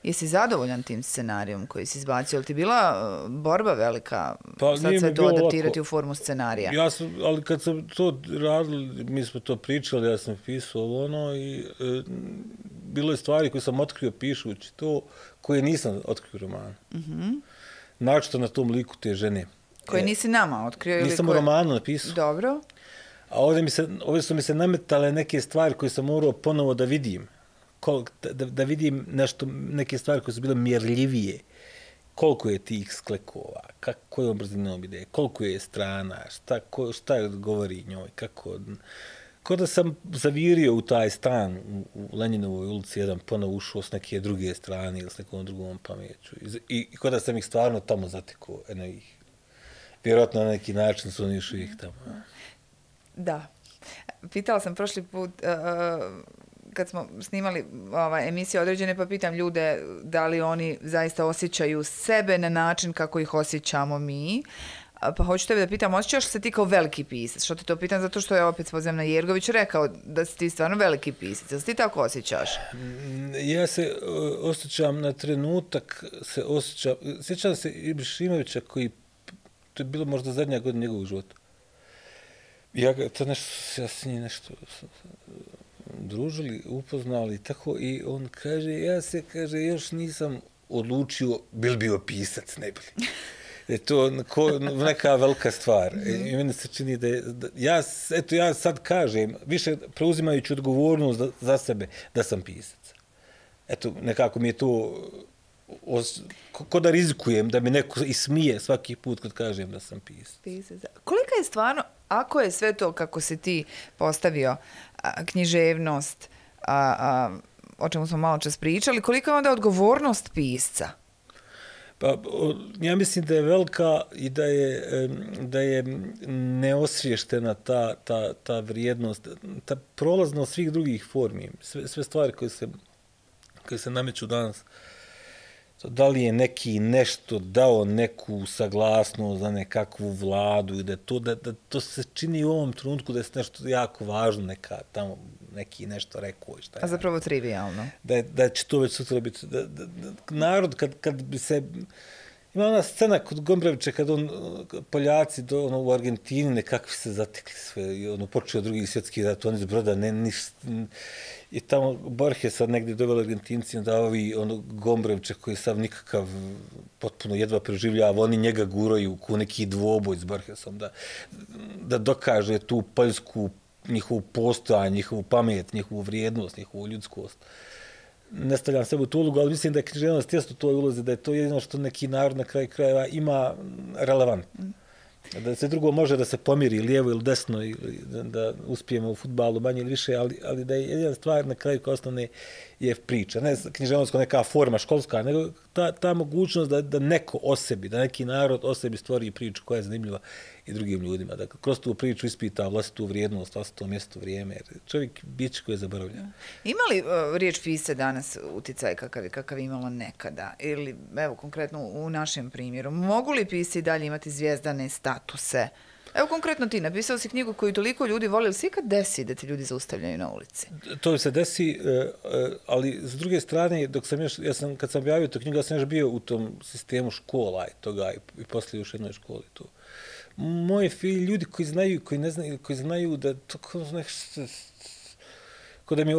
Jesi zadovoljan tim scenarijom koji si izbacio? Ili ti bila borba velika sad sve to adaptirati u formu scenarija? Ja sam, ali kad sam to radili, mi smo to pričali, ja sam pisao i bilo je stvari koje sam otkrio pišući to, koje nisam otkrio u romanu. Naročito na tom liku te žene. Koje nisi nama otkrio? Ili nisam u romanu napisao. Dobro. A ovdje su mi se nametale neke stvari koje sam morao ponovo da vidim. Da vidim neke stvari koje su bile mjerljivije. Koliko je tih sklekova, kojom brzinom ide, koliko je strana, šta govori njoj, kako... Kao da sam zavirio u taj stan u Lenjinovoj ulici, jedan ponovo ušao s neke druge strane ili s nekom drugom pameću. I kao da sam ih stvarno tamo zatekao, vjerojatno na neki način su oni još uvijek tamo. Da. Pitala sam prošli put, kad smo snimali emisije određene, pa pitam ljude da li oni zaista osjećaju sebe na način kako ih osjećamo mi. Pa hoću tebe da pitam, osjećaš li se ti kao veliki pisac? Što ti to pitam? Zato što je opet Spoznajna Jergović rekao da si ti stvarno veliki pisac. Jel si ti tako osjećaš? Ja se osjećam na trenutak, sjećam se Ibrišimovića koji, to je bilo možda zadnja godina njegovog života. Ja s njim nešto družili, upoznali tako i on kaže, još nisam odlučio, bil bio pisac, ne bili. Je to neka velika stvar. I meni se čini da ja sad kažem, više preuzimajući odgovornost za sebe, da sam pisac. Eto, nekako mi je to, ko da rizikujem, da mi neko ismije svaki put kad kažem da sam pisac. Kolika je stvarno, ako je sve to kako si ti postavio, književnost, o čemu smo malo čas pričali, kolika je onda odgovornost pisca? Pa, ja mislim da je velika i da je neosvještena ta vrijednost, ta prolaznost svih drugih formi, sve stvari koje se nameću danas. Da li je neki nešto dao neku saglasnost za nekakvu vladu i da to se čini u ovom trenutku da je nešto jako važno, neki nešto rekao. A zapravo trivialno. Da će to već sutra biti. Narod kad bi se... Ima ona scena kod Gombrowicza kad Poljaci u Argentini nekakvi se zatekli sve i počeo drugi svjetski rat, oni iz broda, i tamo Borges sad negdje doveli Argentinci, da ovi Gombrowicza koji sav nikakav potpuno jedva preživljava, oni njega guraju u neki dvoboj s Borgesom, da dokaže tu poljsku njihovu postojanje, njihovu pamet, njihovu vrijednost, njihovu ljudskost. Ne stavljam sebe u tu ulogu, ali mislim da je književnost tjesto toj ulozi, da je to jedino što neki narod na kraju krajeva ima relevant. Da se drugo može da se pomiri lijevo ili desno, ili da uspijemo u fudbalu manje ili više, ali da je jedina stvar na kraju kao osnovne je priča. Ne književnost kao neka forma školska, nego ta mogućnost da neko o sebi, da neki narod o sebi stvori priču koja je zanimljiva i drugim ljudima. Da kroz tu priču ispita vlastitu vrijednost, vlastito mjesto, vrijeme. Čovjek bić koji je zaboravlja. Ima li riječ pisce danas uticaj kakav imala nekada? Ili, evo, konkretno u našem primjeru, mogu li pisci dalje imati zvijezdane statuse? Evo, konkretno ti, napisao si knjigu koju toliko ljudi voli, ili se ikad desi da ti ljudi zaustavljaju na ulici? To se desi, ali s druge strane, kad sam objavio tu knjigu, ja sam još bio u tom sistemu škola i toga i poslije još jednoj školi tu. Moji ljudi koji znaju, koji ne znaju, koji znaju da to kao da mi je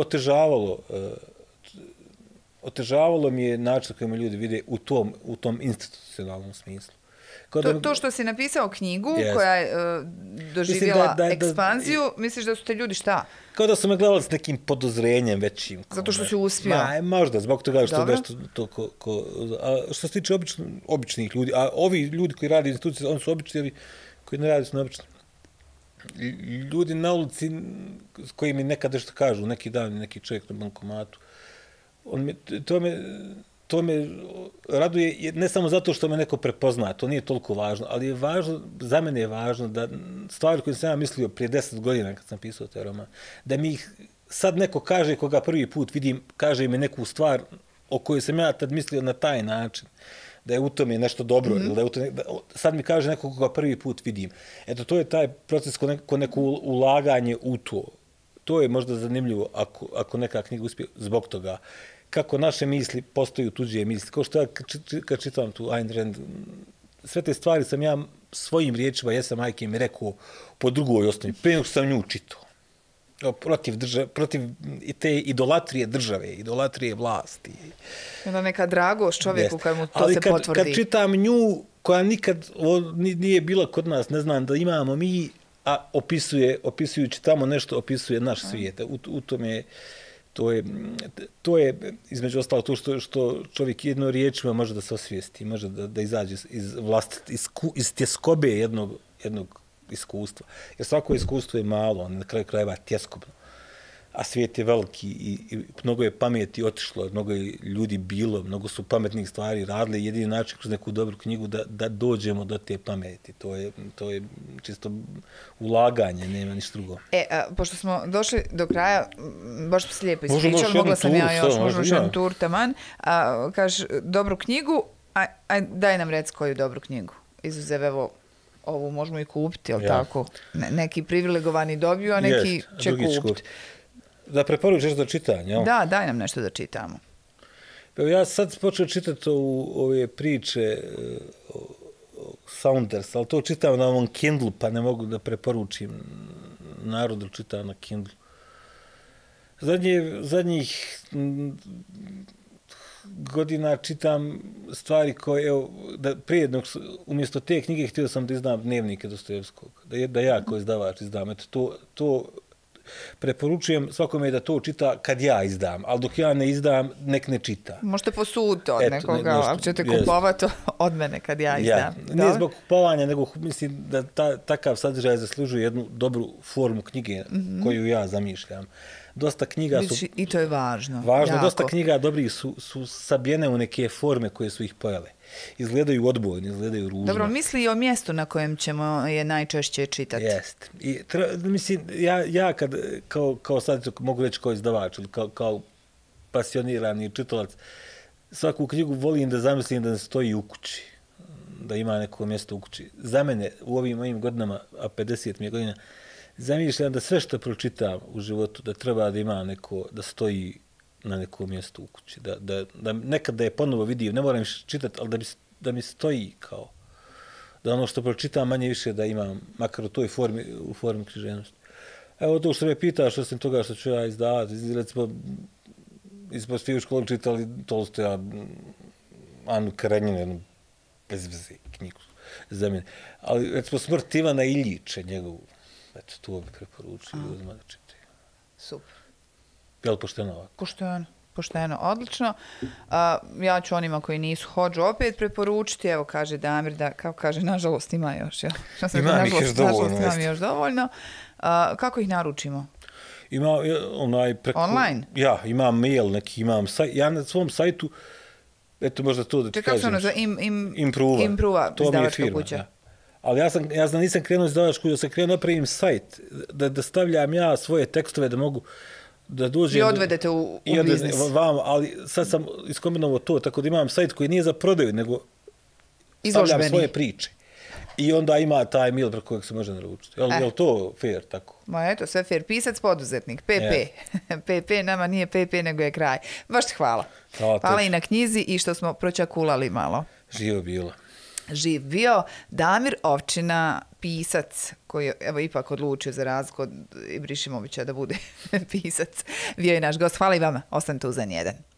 otežavalo mi je način koji me ljudi vide u tom institucionalnom smislu. To što si napisao knjigu koja je doživjela ekspanziju, misliš da su te ljudi šta? Kao da su me gledali s nekim podozrenjem većim. Zato što si uspio? Možda, zbog toga što nešto to a što se tiče običnih ljudi, a ovi ljudi koji rade u instituciji, oni su obični, ovi koji ne rade su neobični. Ljudi na ulici koji mi nekad nešto kažu, neki dan, neki čovjek na bankomatu, to me raduje, ne samo zato što me neko prepozna, to nije toliko važno, ali je važno, za mene je važno da stvari koje sam ja mislio prije 10 godina kad sam pisao taj roman, da mi ih sad neko kaže koga prvi put vidim, kaže mi neku stvar o kojoj sam ja tad mislio na taj način, da je u tome nešto dobro, ili da je u tome, sad mi kaže neko koga prvi put vidim. Eto, to je taj proces ko neko ulaganje u to. To je možda zanimljivo ako neka knjiga uspije zbog toga. kako naše misli postaju tuđe misli. Kao što ja kad čitam tu Ayn Rand, sve te stvari sam ja svojim riječima, jesam majke mi rekao po drugoj osnovi, prije nego sam nju čitao. Protiv te idolatrije države, idolatrije vlasti. Onda neka dragost čovjeku kad mu to se potvrdi. Ali kad čitam nju, koja nikad nije bila kod nas, ne znam da imamo mi, a opisujući tamo nešto, opisuje naš svijet. U tome to je između ostalo to što čovjek jednom riječima može da se osvijesti, može da izađe iz tjeskobe jednog iskustva. Jer svako iskustvo je malo, na kraju krajeva tjeskobno. A svijet je veliki i mnogo je pameti otišlo, mnogo je ljudi bilo, mnogo su pametnih stvari radili. Jedini način kroz neku dobru knjigu da dođemo do te pameti. To je čisto ulaganje, nema ništa drugo. Pošto smo došli do kraja, baš smo se lijepo ispričali, mogla sam ja još, možemo još jedan tur taman. Kažeš dobru knjigu, daj nam reci koju dobru knjigu. Izuzev ovu možemo i kupiti, jel tako? Neki privilegovani dobiju, a neki će kupiti. Da preporučiš za čitanje, jel? Da, daj nam nešto da čitamo. Ja sad počeo čitati ove priče Saunders, ali to čitam na ovom Kindlu, pa ne mogu da preporučim narodu čitam na Kindlu. Zadnjih godina čitam stvari koje, evo, umjesto te knjige htio sam da izdam Dnevnike Dostojevskog, da ja kao izdavač izdam. Eto, to preporučujem svakome da to čita kad ja izdam, ali dok ja ne izdam, nek ne čita. Možete posuditi od nekoga, ako ćete kupovati od mene kad ja izdam. Ne zbog kupovanja, nego mislim da takav sadržaj zaslužuje jednu dobru formu knjige koju ja zamišljam. Dosta knjiga su... I to je važno. Dosta knjiga dobrih su sabijene u neke forme koje su ih pojele. Izgledaju odbojno, izgledaju ružno. Dobro, misli i o mjestu na kojem ćemo je najčešće čitati. Jest. Mislim, ja kad, kao sad mogu reći kao izdavač, ili kao pasionirani čitalac, svaku knjigu volim da zamislim da stoji u kući, da ima neko mjesto u kući. Za mene, u ovim mojim godinama, a 50 mi je godina, zamišljam da sve što pročitam u životu, da treba da ima neko, da stoji na nekom mjestu u kući. Da nekad da je ponovo vidim, ne moram čitati, ali da mi stoji kao. Da ono što pročitam manje više da imam, makar u toj formi, u formi književnosti. Evo to što me pita što sam toga što ću ja izdavati. Recimo, ispod svi u školu čitali Tolstoja, Anu Karenjinu, jednu bezveze knjigu za mene. Ali recimo Smrt Ivana Iljića, njegovu. Eto, to bi preporučio ljudima da čitaju. Super. Je li pošteno ovako? Pošteno, odlično. Ja ću onima koji nisu hođu opet preporučiti. Evo, kaže Damir da, kako kaže, nažalost ima još. Imam ih još dovoljno. Imam još dovoljno. Kako ih naručimo? Ima preko... Online? Ja, imam mail, neki imam sajt. Ja na svom sajtu, eto možda to da ti kažem. Kako se ono Impruva, izdavačka kuća. Ja. Ali ja nisam krenuo izdavačku kuću, ja sam krenuo napravim sajt, da stavljam ja svoje tekstove, da mogu da dođem... I odvedete u biznis. Ali sad sam iskombinovao to, tako da imam sajt koji nije za prodaju, nego stavljam svoje priče. I onda ima taj mail preko kojeg se može naručiti. Je li to fair tako? Ma eto, sve fair. Pisac, poduzetnik. PP. PP nama nije PP, nego je kraj. Baš ti hvala. Hvala i na knjizi i što smo pročakulali malo. Živo bilo. Živ bio Damir Ovčina, pisac koji je evo ipak odlučio za razliku od Ibrišimovića da bude pisac. Bio je naš gost. Hvala i vama. Ostanite uz N1.